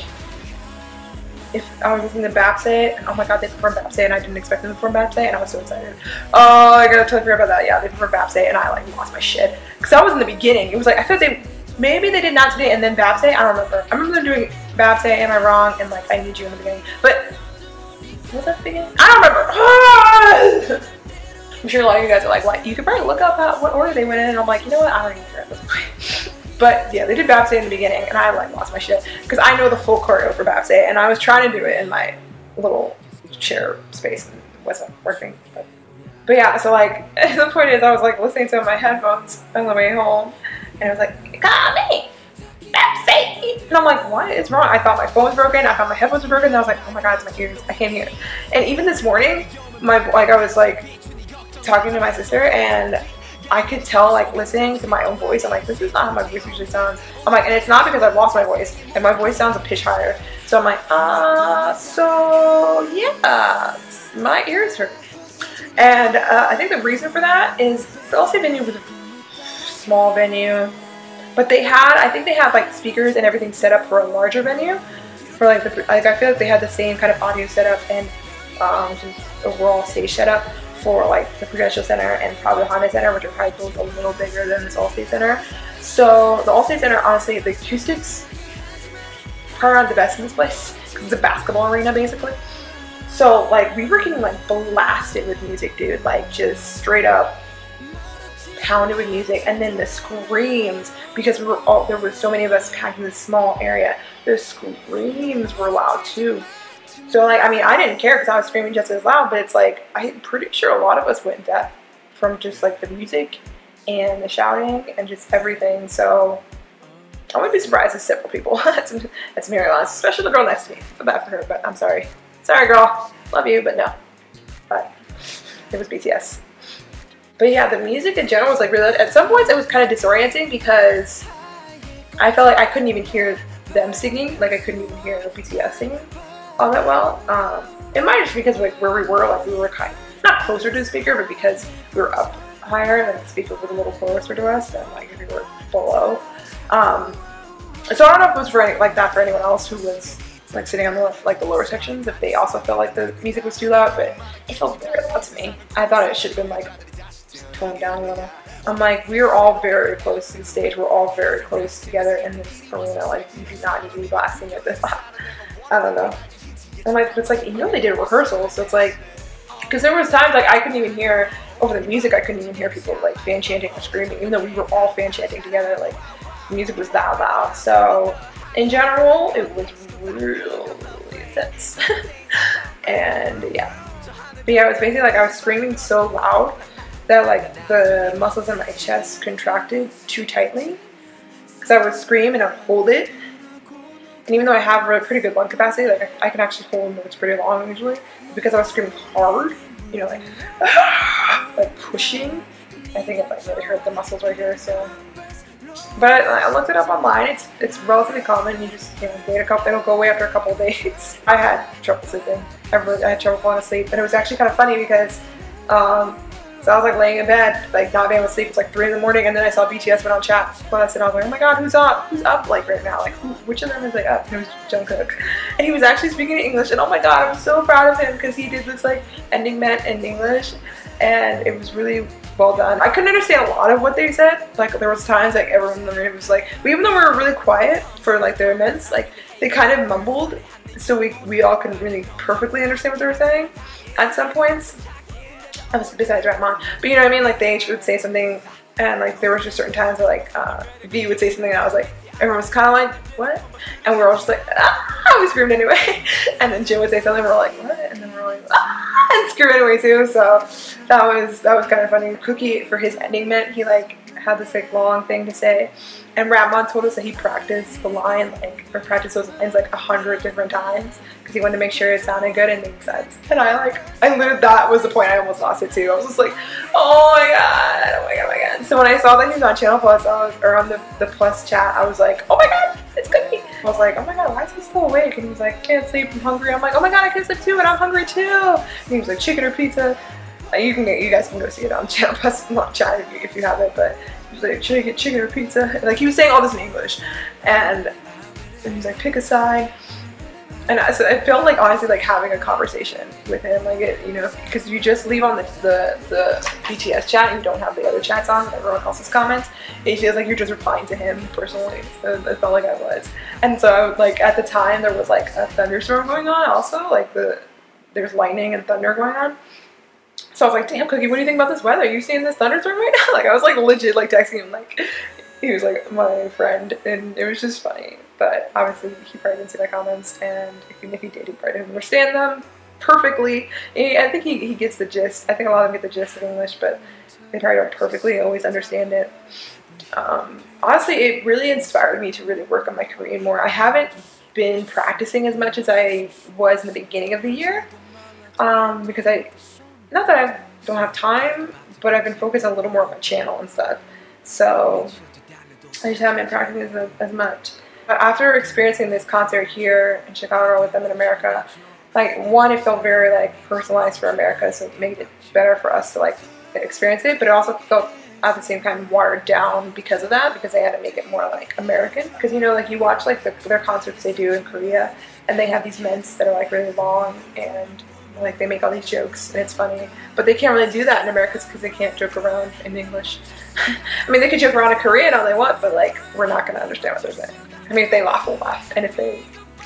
if I was listening to Bapse, and oh my god, they performed Bapse, and I didn't expect them to perform Bapse, and I was so excited. Oh, I gotta totally forget about that. Yeah, they performed Bapse, and I like lost my shit. Because I was in the beginning. It was like, I feel like they, maybe they did Not Today and then Bapse, I don't remember. I remember them doing Bapse, Am I Wrong, and like I Need You in the beginning. But, was that the beginning? I don't remember. I'm sure a lot of you guys are like, what? You could probably look up how, what order they went in, and I'm like, you know what? I don't even care at this point. But yeah, they did Bapse in the beginning, and I like lost my shit because I know the full choreo for Bapse, and I was trying to do it in my little chair space, and it wasn't working. But But yeah, so like the point is I was like listening to it on my headphones on the way home, and it was like, call me, Pepsi. And I'm like, what is wrong? I thought my phone was broken. I thought my headphones were broken. And I was like, oh my god, it's my ears. I can't hear. And even this morning, my like I was like talking to my sister, and I could tell, like, listening to my own voice, I'm like, this is not how my voice usually sounds. I'm like, and it's not because I've lost my voice, and my voice sounds a pitch higher. So I'm like, uh, so yeah, my ears hurt. And uh, I think the reason for that is the L C venue was a small venue, but they had, I think they had like speakers and everything set up for a larger venue. For like, the, like I feel like they had the same kind of audio setup and um, just overall stage setup for like the Prudential Center and probably the Honda Center, which are probably both a little bigger than this Allstate Center. So the Allstate Center, honestly, the acoustics probably aren't the best in this place because it's a basketball arena basically. So like we were getting like blasted with music, dude, like just straight up pounded with music. And then the screams, because we were all, there were so many of us packed in this small area, the screams were loud too. So like, I mean, I didn't care because I was screaming just as loud, but it's like, I'm pretty sure a lot of us went deaf from just like the music and the shouting and just everything. So I wouldn't be surprised if several people had some, had some hearing loss, especially the girl next to me. I feel bad for her, but I'm sorry. Sorry, girl. Love you, but no. But it was B T S. But yeah, the music in general was like really, at some points it was kind of disorienting because I felt like I couldn't even hear them singing. Like I couldn't even hear B T S singing all that well. Um, it might just be because like where we were, like we were kind of, not closer to the speaker, but because we were up higher and the speaker was a little closer to us than like if we were below. Um, so I don't know if it was for any, like that for anyone else who was like sitting on the like the lower sections, if they also felt like the music was too loud, but it felt very loud to me. I thought it should have been like toned down a little. I'm like, we are all very close to the stage. We're all very close together in this arena. Like, you do not need to be blasting at this loud. I don't know. I'm like, it's like, you know, they did a rehearsal, so it's like, because there was times like I couldn't even hear over the music. I couldn't even hear people like fan chanting or screaming, even though we were all fan chanting together. Like, the music was that loud. So in general, it was really intense. And yeah, but yeah, it was basically like I was screaming so loud that like the muscles in my chest contracted too tightly because I would scream and I'd hold it. And even though I have a pretty good lung capacity, like I, I can actually hold notes pretty long usually, because I was screaming hard, you know, like like pushing, I think it like really hurt the muscles right here. So, but I, I looked it up online. It's it's relatively common. You just, you know, wait a couple, it'll go away after a couple of days. I had trouble sleeping. I really, I had trouble falling asleep, and it was actually kind of funny because um, so I was like laying in bed, like not being able to sleep. It's like three in the morning, and then I saw B T S went on chat plus, and I was like, oh my god, who's up? Who's up like right now? Like, who, which of them is like up? And it was JUNG, and he was actually speaking English, and oh my god, I'm so proud of him because he did this like ending meant in English, and it was really well done. I couldn't understand a lot of what they said. Like there was times like everyone in the room was like, even though we were really quiet for like their events, like they kind of mumbled, so we we all couldn't really perfectly understand what they were saying at some points. I was besides Rahman, but you know what I mean? Like they each would say something, and like there was just certain times where like uh, V would say something, and I was like, everyone was kind of like, what? And we were all just like, ah, we screamed anyway. And then Jim would say something, and we we're like, what? And then we we're like, ah, and screamed anyway too. So that was that was kind of funny. Cookie, for his ending meant, he like had this like long thing to say, and Rahman told us that he practiced the line like or practiced those lines like a hundred different times because he wanted to make sure it sounded good and made sense. And I like I literally, that was the point. I almost lost it too. I was just like, oh my god, oh my god, oh my god. So when I saw that he was on Channel Plus, I was, or on the the Plus chat, I was like, oh my god, it's Cookie. I was like, oh my god, why is he still awake? And he was like, can't sleep, I'm hungry. I'm like, oh my god, I can't sleep too, and I'm hungry too. And he was like, chicken or pizza. You can get, you guys can go see it on Channel Plus, not chat if you, if you have it, but he was like, should I get chicken or pizza? Like he was saying all this in English, and, and he was like, pick a side. And I, so I felt like honestly like having a conversation with him, like it, you know, because you just leave on the, the the B T S chat and you don't have the other chats on, everyone else's comments. It feels like you're just replying to him personally. So it felt like I was, and so I would, like at the time there was like a thunderstorm going on. Also, like the there's lightning and thunder going on. So I was like, damn, Cookie, what do you think about this weather? Are you seeing this thunderstorm right now? Like I was like legit like texting him, like he was like my friend, and it was just funny. But obviously he probably didn't see my comments, and even if he did, he probably didn't understand them. perfectly. He, I think he, he gets the gist. I think a lot of them get the gist of English, but they try to perfectly always understand it. Um, honestly, it really inspired me to really work on my Korean more. I haven't been practicing as much as I was in the beginning of the year, um, because I, not that I don't have time, but I've been focused a little more on my channel and stuff. So I just haven't been practicing as, as much. But after experiencing this concert here in Chicago with them in America, like, one, it felt very like personalized for America, so it made it better for us to like experience it, but it also felt at the same time watered down because of that, because they had to make it more like American. Because, you know, like you watch like the, their concerts they do in Korea, and they have these mints that are like really long, and like they make all these jokes and it's funny, but they can't really do that in America because they can't joke around in English. I mean, they can joke around in Korean all they want, but like we're not going to understand what they're saying. I mean, if they laugh, we'll laugh, and if they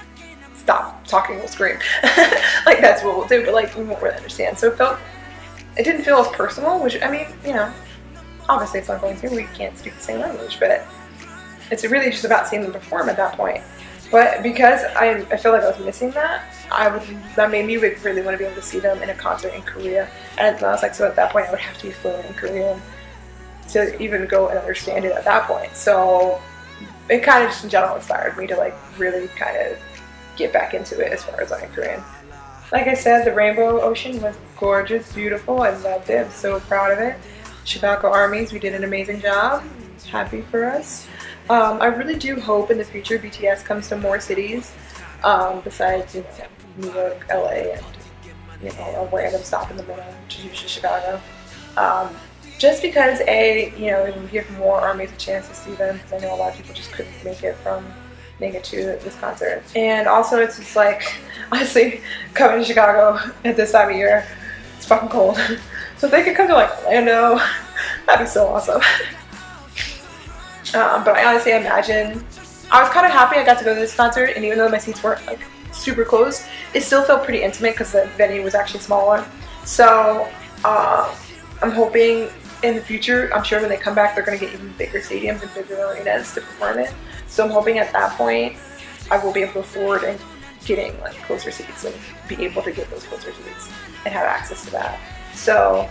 stop talking, we'll scream. Like, that's what we'll do, but like we won't really understand. So it felt, it didn't feel as personal, which, I mean, you know, obviously it's not going to, we can't speak the same language, but it's really just about seeing them perform at that point. But because I, I feel like I was missing that, I would, that made me really want to be able to see them in a concert in Korea. And I was like, so at that point I would have to be fluent in Korean to even go and understand it at that point. So it kind of just in general inspired me to like really kind of get back into it as far as like Korean. Like I said, the Rainbow Ocean was gorgeous, beautiful. I loved it. I'm so proud of it. Chicago Armies, we did an amazing job. Happy for us. Um, I really do hope in the future B T S comes to more cities um, besides, you know, New York, L A, and, you know, a random stop in the middle, which is usually Chicago. Um, just because, A, you know, it would give more armies a chance to see them, because I know a lot of people just couldn't make it from make it to this concert. And also, it's just like, honestly, coming to Chicago at this time of year, it's fucking cold. So if they could come to like Orlando, that'd be so awesome. um, but I honestly imagine, I was kind of happy I got to go to this concert, and even though my seats weren't like super close, it still felt pretty intimate because the venue was actually smaller. So uh, I'm hoping in the future, I'm sure when they come back, they're going to get even bigger stadiums and bigger arenas to perform in. So I'm hoping at that point, I will be able to afford and getting like closer seats and be able to get those closer seats and have access to that. So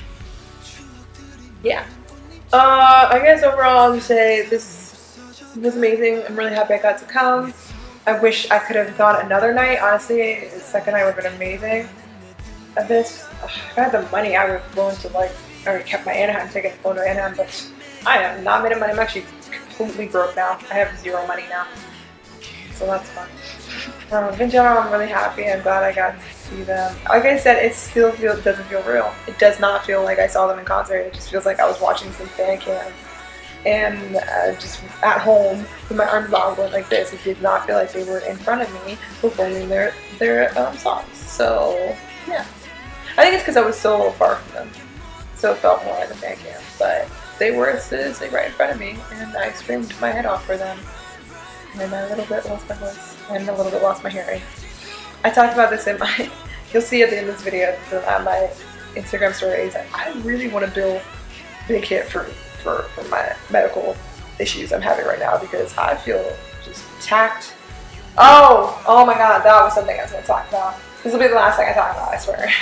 yeah, uh, I guess overall I'll just say this was amazing. I'm really happy I got to come. I wish I could have gone another night. Honestly, the second night would have been amazing. At this, if I had the money, I would have flown to like, I already kept my Anaheim ticket and flown to Anaheim, but I am not made of money. I'm actually completely broke now. I have zero money now. So that's fun. Um, in general, I'm really happy. I'm glad I got to see them. Like I said, it still feel, doesn't feel real. It does not feel like I saw them in concert. It just feels like I was watching some fan cam and uh, just at home with my arms long going like this. It did not feel like they were in front of me performing their, their um, songs. So yeah, I think it's because I was so far from them. So it felt more like a fan cam. But they were seriously right in front of me, and I screamed my head off for them. And I a little bit lost my voice, and a little bit lost my hearing. I talked about this in my, you'll see at the end of this video, on my Instagram stories. I really want to build a big hit for, for, for my medical issues I'm having right now, because I feel just attacked. Oh, oh my god, that was something I was going to talk about. This will be the last thing I talk about, I swear.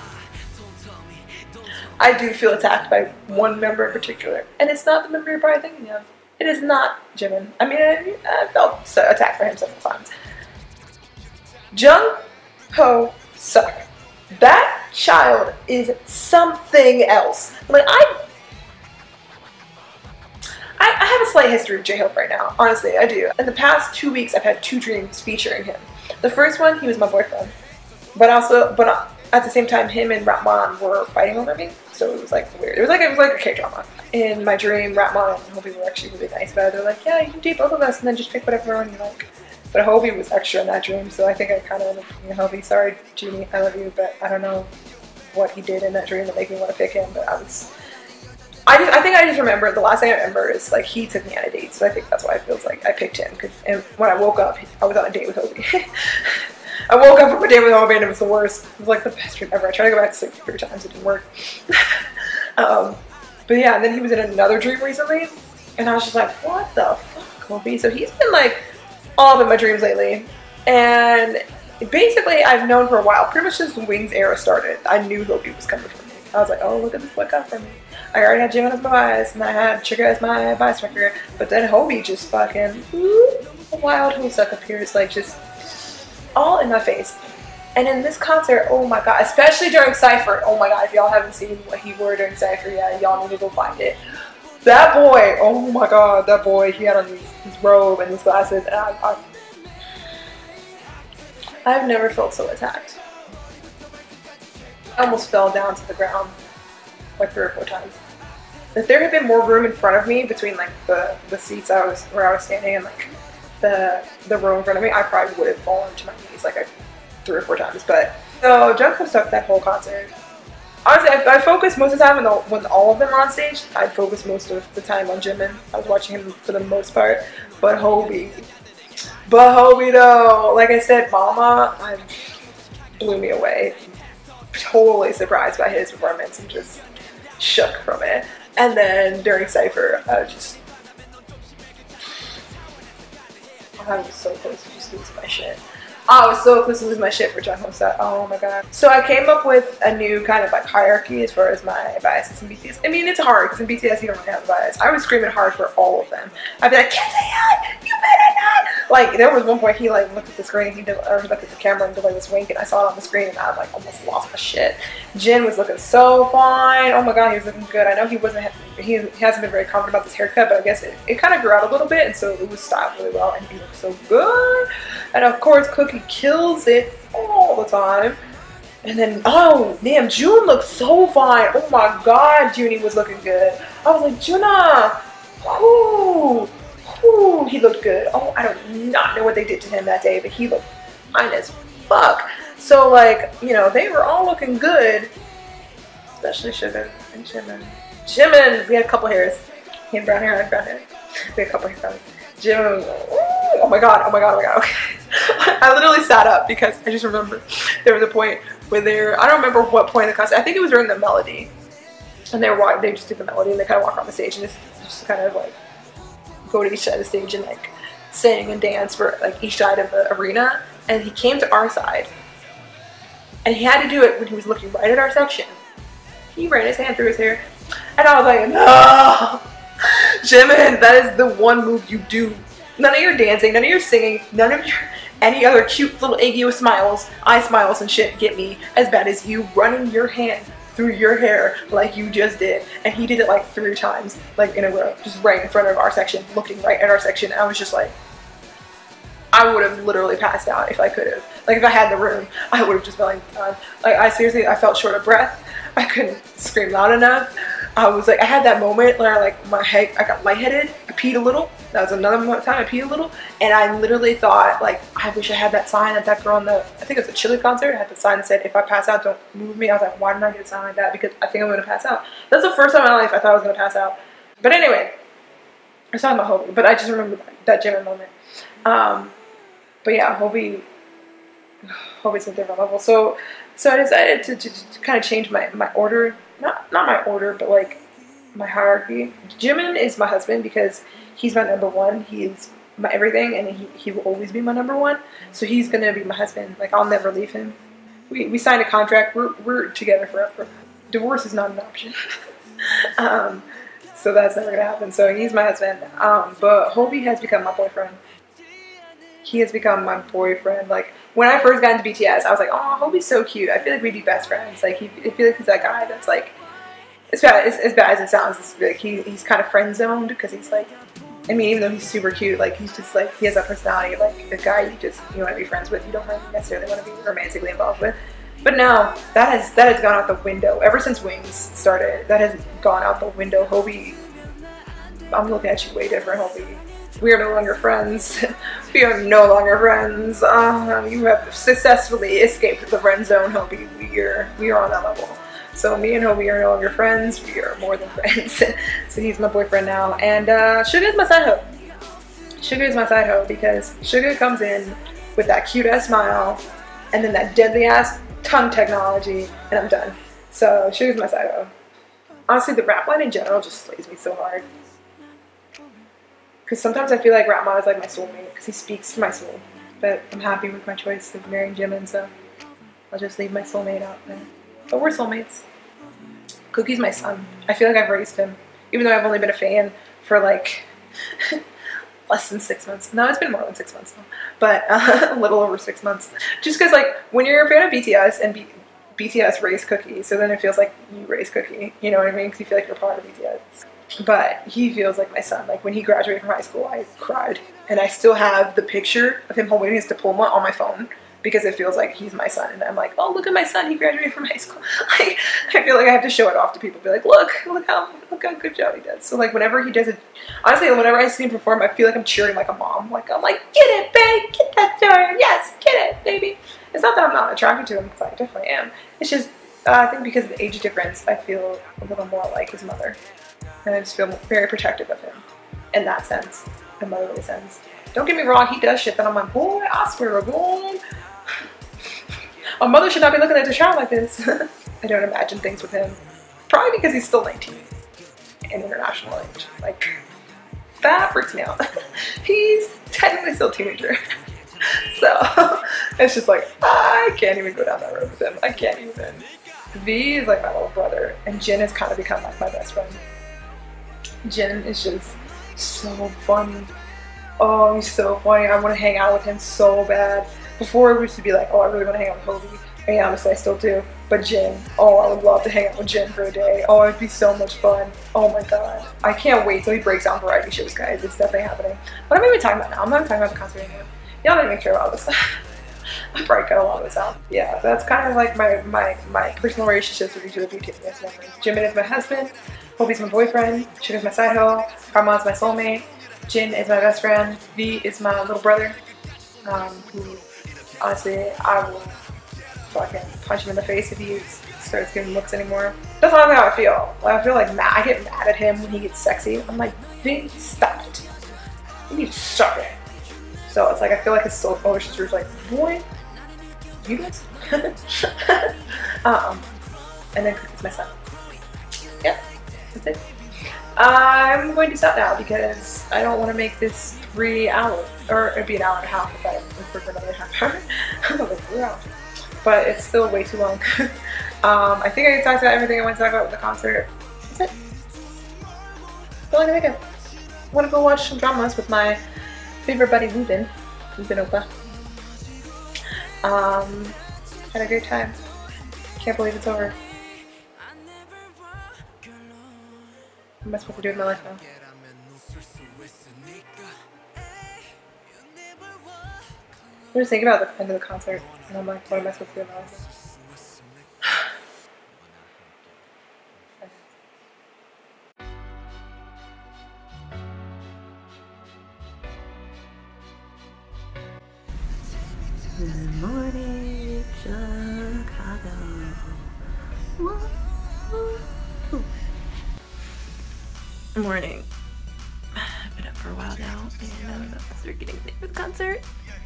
I do feel attacked by one member in particular, and it's not the member you're probably thinking of. It is not Jimin. I mean, I, I felt so attacked by him several times. Jung HOSEOK. That child is something else. Like, I, I, I have a slight history with J-Hope right now. Honestly, I do. In the past two weeks, I've had two dreams featuring him. The first one, he was my boyfriend, but also, but at the same time, him and a r m y were fighting over me. So it was like weird. It was like it was like a K-drama. In my dream, a r m y and Hobie were actually really nice about it. They're like, yeah, you can date both of us and then just pick whatever one you like. But Hobie was extra in that dream, so I think I kind of ended up picking Hobie. Sorry, Genie, I love you, but I don't know what he did in that dream to make me want to pick him. But I was, I just, I think I just remember, the last thing I remember is like he took me on a date, so I think that's why it feels like I picked him. Cause, and when I woke up, I was on a date with Hobie. I woke up from a date with Hobie and it was the worst. It was like the best dream ever. I tried to go back to sleep three times, it didn't work. um, but yeah, and then he was in another dream recently, and I was just like, what the fuck, Hobie? So he's been like all up in my dreams lately, and basically I've known for a while, pretty much since the Wings era started, I knew Hobie was coming for me. I was like, oh, look at this boy come for me. I already had Jimin as my bias, and I had Sugar as my bias record, but then Hobie just fucking, whoop, a wild HOSEOK appears, like just all in my face. And in this concert, oh my god, especially during Cypher, oh my god, if y'all haven't seen what he wore during Cypher yet, y'all need to go find it. That boy, oh my god, that boy, he had on his, his robe and his glasses, and I, I, I've never felt so attacked. I almost fell down to the ground like three or four times. If there had been more room in front of me between like the, the seats I was where I was standing and like the the row in front of me, I probably would have fallen to my knees like a three or four times. But so JUNG was stuck that whole concert. Honestly, I, I focused most of the time when, the, when all of them were on stage. I focused most of the time on Jimin. I was watching him for the most part. But Hobie, but Hobie though, like I said, Mama, I, blew me away. Totally surprised by his performance and just shook from it. And then during Cypher, I was just, I was so close to just losing my shit. I was so close to losing my shit for JUNG HOSEOK. Oh my god. So I came up with a new kind of like hierarchy as far as my biases in B T S. I mean, it's hard because in B T S you don't really have a bias. I was screaming hard for all of them. I'd be like, Kim-taehyun, you better not! Like, there was one point he like looked at the screen, he did, or looked at the camera and did like this wink, and I saw it on the screen and I like almost lost my shit. Jin was looking so fine. Oh my god, he was looking good. I know he wasn't, he, he hasn't been very confident about this haircut, but I guess it, it kind of grew out a little bit, and so it was styled really well, and he looked so good. And of course, Cookie kills it all the time. And then, oh, damn, June looked so fine. Oh my god, Junie was looking good. I was like, Juna, whoo, whoo, he looked good. Oh, I don't not know what they did to him that day, but he looked fine as fuck. So, like, you know, they were all looking good, especially Sugar and Jimin. Jimin, we had a couple hairs. He had brown hair, I had brown hair. We had a couple hairs. Jimin, oh my god, oh my god, oh my god, okay. I literally sat up because I just remember there was a point where they're, I don't remember what point in the concert, I think it was during the melody. And they were they just did the melody and they kind of walk around the stage and just, just kind of like go to each side of the stage and like sing and dance for like each side of the arena. And he came to our side and he had to do it when he was looking right at our section. He ran his hand through his hair and I was like, no! Jimin, that is the one move you do. None of your dancing, none of your singing, none of your any other cute little eggy with smiles, eye smiles and shit get me as bad as you running your hand through your hair like you just did. And he did it like three times, like in a row, just right in front of our section, looking right at our section. I was just like, I would have literally passed out if I could have. Like if I had the room, I would have just been like, done. Like I seriously, I felt short of breath. I couldn't scream loud enough. I was like, I had that moment where like my head, I got lightheaded, I peed a little. That was another time I peed a little. And I literally thought like, I wish I had that sign that that girl in the, I think it was a Chili concert, I had the sign that said, if I pass out, don't move me. I was like, why didn't I get a sign like that? Because I think I'm gonna pass out. That's the first time in my life I thought I was gonna pass out. But anyway, I was talking about Hobie, but I just remember that, that Jimin moment. Um, but yeah, Hobie, Hobie's a different level. So, so I decided to, to, to kind of change my, my order. Not not my order, but like my hierarchy. Jimin is my husband because he's my number one. He's my everything, and he, he will always be my number one. So he's gonna be my husband. Like I'll never leave him. We we signed a contract. We're we're together forever. Divorce is not an option. um, so that's never gonna happen. So he's my husband. Um, but Hobie has become my boyfriend. He has become my boyfriend. Like when I first got into B T S, I was like, oh, Hobie's so cute. I feel like we'd be best friends. Like he, I feel like he's that guy that's like, as bad as, as bad as it sounds, it's like he, he's kind of friend zoned because he's like, I mean, even though he's super cute, like he's just like, he has that personality of like the guy you just, you want to be friends with. You don't really necessarily want to be romantically involved with. But now that has, that has gone out the window. Ever since Wings started, that has gone out the window. Hobie, I'm looking at you way different, Hobie. We are no longer friends. We are no longer friends. Uh, you have successfully escaped the friend zone, Hobie. We are, we are on that level. So me and Hobie are no longer friends. We are more than friends. So he's my boyfriend now. And uh, Sugar is my side hoe. Sugar is my side hoe because Sugar comes in with that cute ass smile and then that deadly ass tongue technology and I'm done. So Sugar's my side hoe. Honestly, the rap line in general just slays me so hard. Because sometimes I feel like a R M Y is like my soulmate because he speaks to my soul. but I'm happy with my choice of marrying Jimin, so I'll just leave my soulmate out there. But we're soulmates. Cookie's my son. I feel like I've raised him, even though I've only been a fan for like less than six months. No, it's been more than six months now, but uh, a little over six months. Just because, like, when you're a fan of B T S and B BTS raised Cookie, so then it feels like you raised Cookie. You know what I mean? Because you feel like you're part of B T S. But he feels like my son. Like, when he graduated from high school, I cried, and I still have the picture of him holding his diploma on my phone because it feels like he's my son, and I'm like, oh, look at my son, he graduated from high school. Like, I feel like I have to show it off to people, be like, look, look how, look how good job he does. So, like, whenever he does it, honestly, whenever I see him perform, I feel like I'm cheering like a mom. Like, I'm like, get it, babe, get that door, yes, get it, baby. It's not that I'm not attracted to him, because I definitely am. It's just, uh, I think because of the age difference, I feel a little more like his mother. And I just feel very protective of him in that sense, in motherly sense. Don't get me wrong, he does shit that I'm like, boy, I swear, boy. A mother should not be looking at a child like this. I don't imagine things with him. Probably because he's still nineteen in international age. Like, that freaks me out. He's technically still a teenager. So, it's just like, I can't even go down that road with him. I can't even. V is like my little brother, and Jin has kind of become like my best friend. Jin is just so funny. Oh, he's so funny. I want to hang out with him so bad. Before, it used to be like, oh, I really want to hang out with Hobie. I mean, honestly, I still do. But Jin, oh, I would love to hang out with Jin for a day. Oh, it'd be so much fun. Oh my god. I can't wait till he breaks down variety shows, guys. It's definitely happening. What am I even talking about now? I'm not even talking about the concert anymore. Y'all don't even care about this. I probably cut a lot of this out. Yeah, that's kind of like my, my, my personal relationships with each of the B T S members. Jimin is my husband. Hobie's my boyfriend. Sugar's my side hoe. Karma's my soulmate. Jin is my best friend. V is my little brother. Um, who, honestly, I will fucking punch him in the face if he starts giving looks anymore. That's not how I feel. Like, I feel like mad. I get mad at him when he gets sexy. I'm like, V, stop it. You need to stop it. So it's like, I feel like his soul older sister's like, boy, you guys? um, and then Cookie's my son. Yeah, that's it. I'm going to stop now because I don't want to make this three hours, or it'd be an hour and a half if I record for another half hour. I'm like, three hours. But it's still way too long. um, I think I talked about everything I want to talk about with the concert. That's it. That's all I can think of. I want to go watch some dramas with my favorite buddy, Ruben. Ruben Opa. Um, had a great time. Can't believe it's over. What am I supposed to do with my life now? I'm just thinking about the end of the concert, and I'm like, what am I supposed to do with my life now? Good morning, Chicago. Woo. Morning. I've been up for a while now, and I'm about to start getting ready for the concert.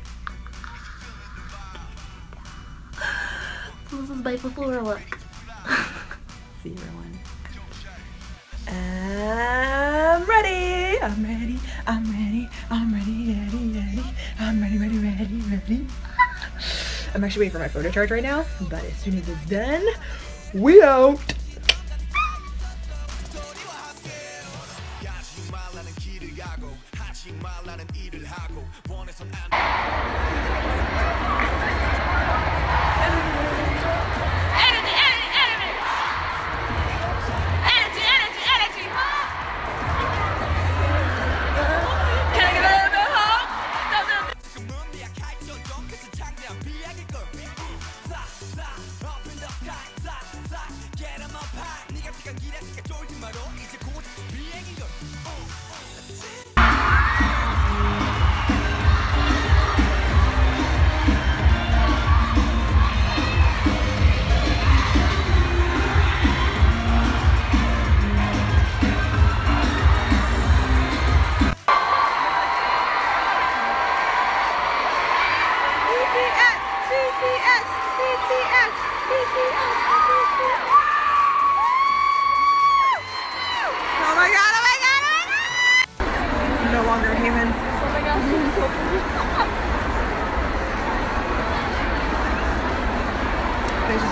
So this is my before look. See everyone. I'm ready. I'm ready. I'm ready. I'm ready. Ready. Ready. I'm ready. Ready. Ready. Ready. I'm actually waiting for my photo charge right now, but as soon as it's done, we out.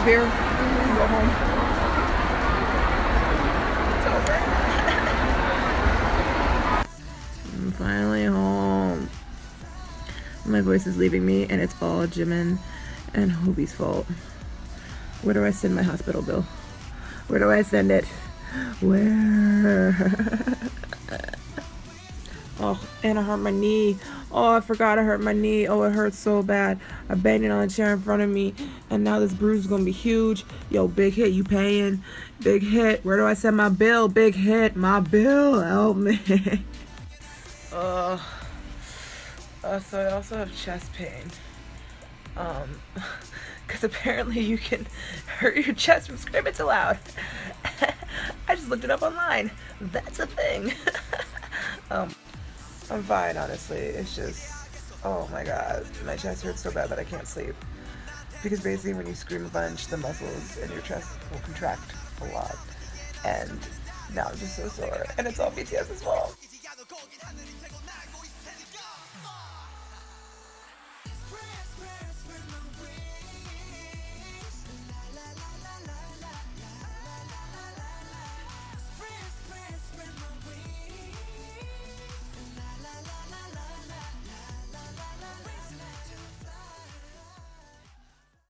here. Go home. It's over. I'm finally home. My voice is leaving me, and it's all Jimin and Hobie's fault. Where do I send my hospital bill? Where do I send it? Where? Oh, and I hurt my knee. Oh, I forgot I hurt my knee. Oh, it hurts so bad. I banged it on a chair in front of me, and now this bruise is gonna be huge. Yo, big hit, you paying? Big hit. Where do I send my bill? Big hit, my bill. Help me. uh, uh, so I also have chest pain. Um, because apparently you can hurt your chest from screaming too loud. I just looked it up online. That's a thing. um. I'm fine, honestly. It's just, oh my god, my chest hurts so bad that I can't sleep. Because basically when you scream a bunch, the muscles in your chest will contract a lot. And now I'm just so sore. And it's all B T S's fault.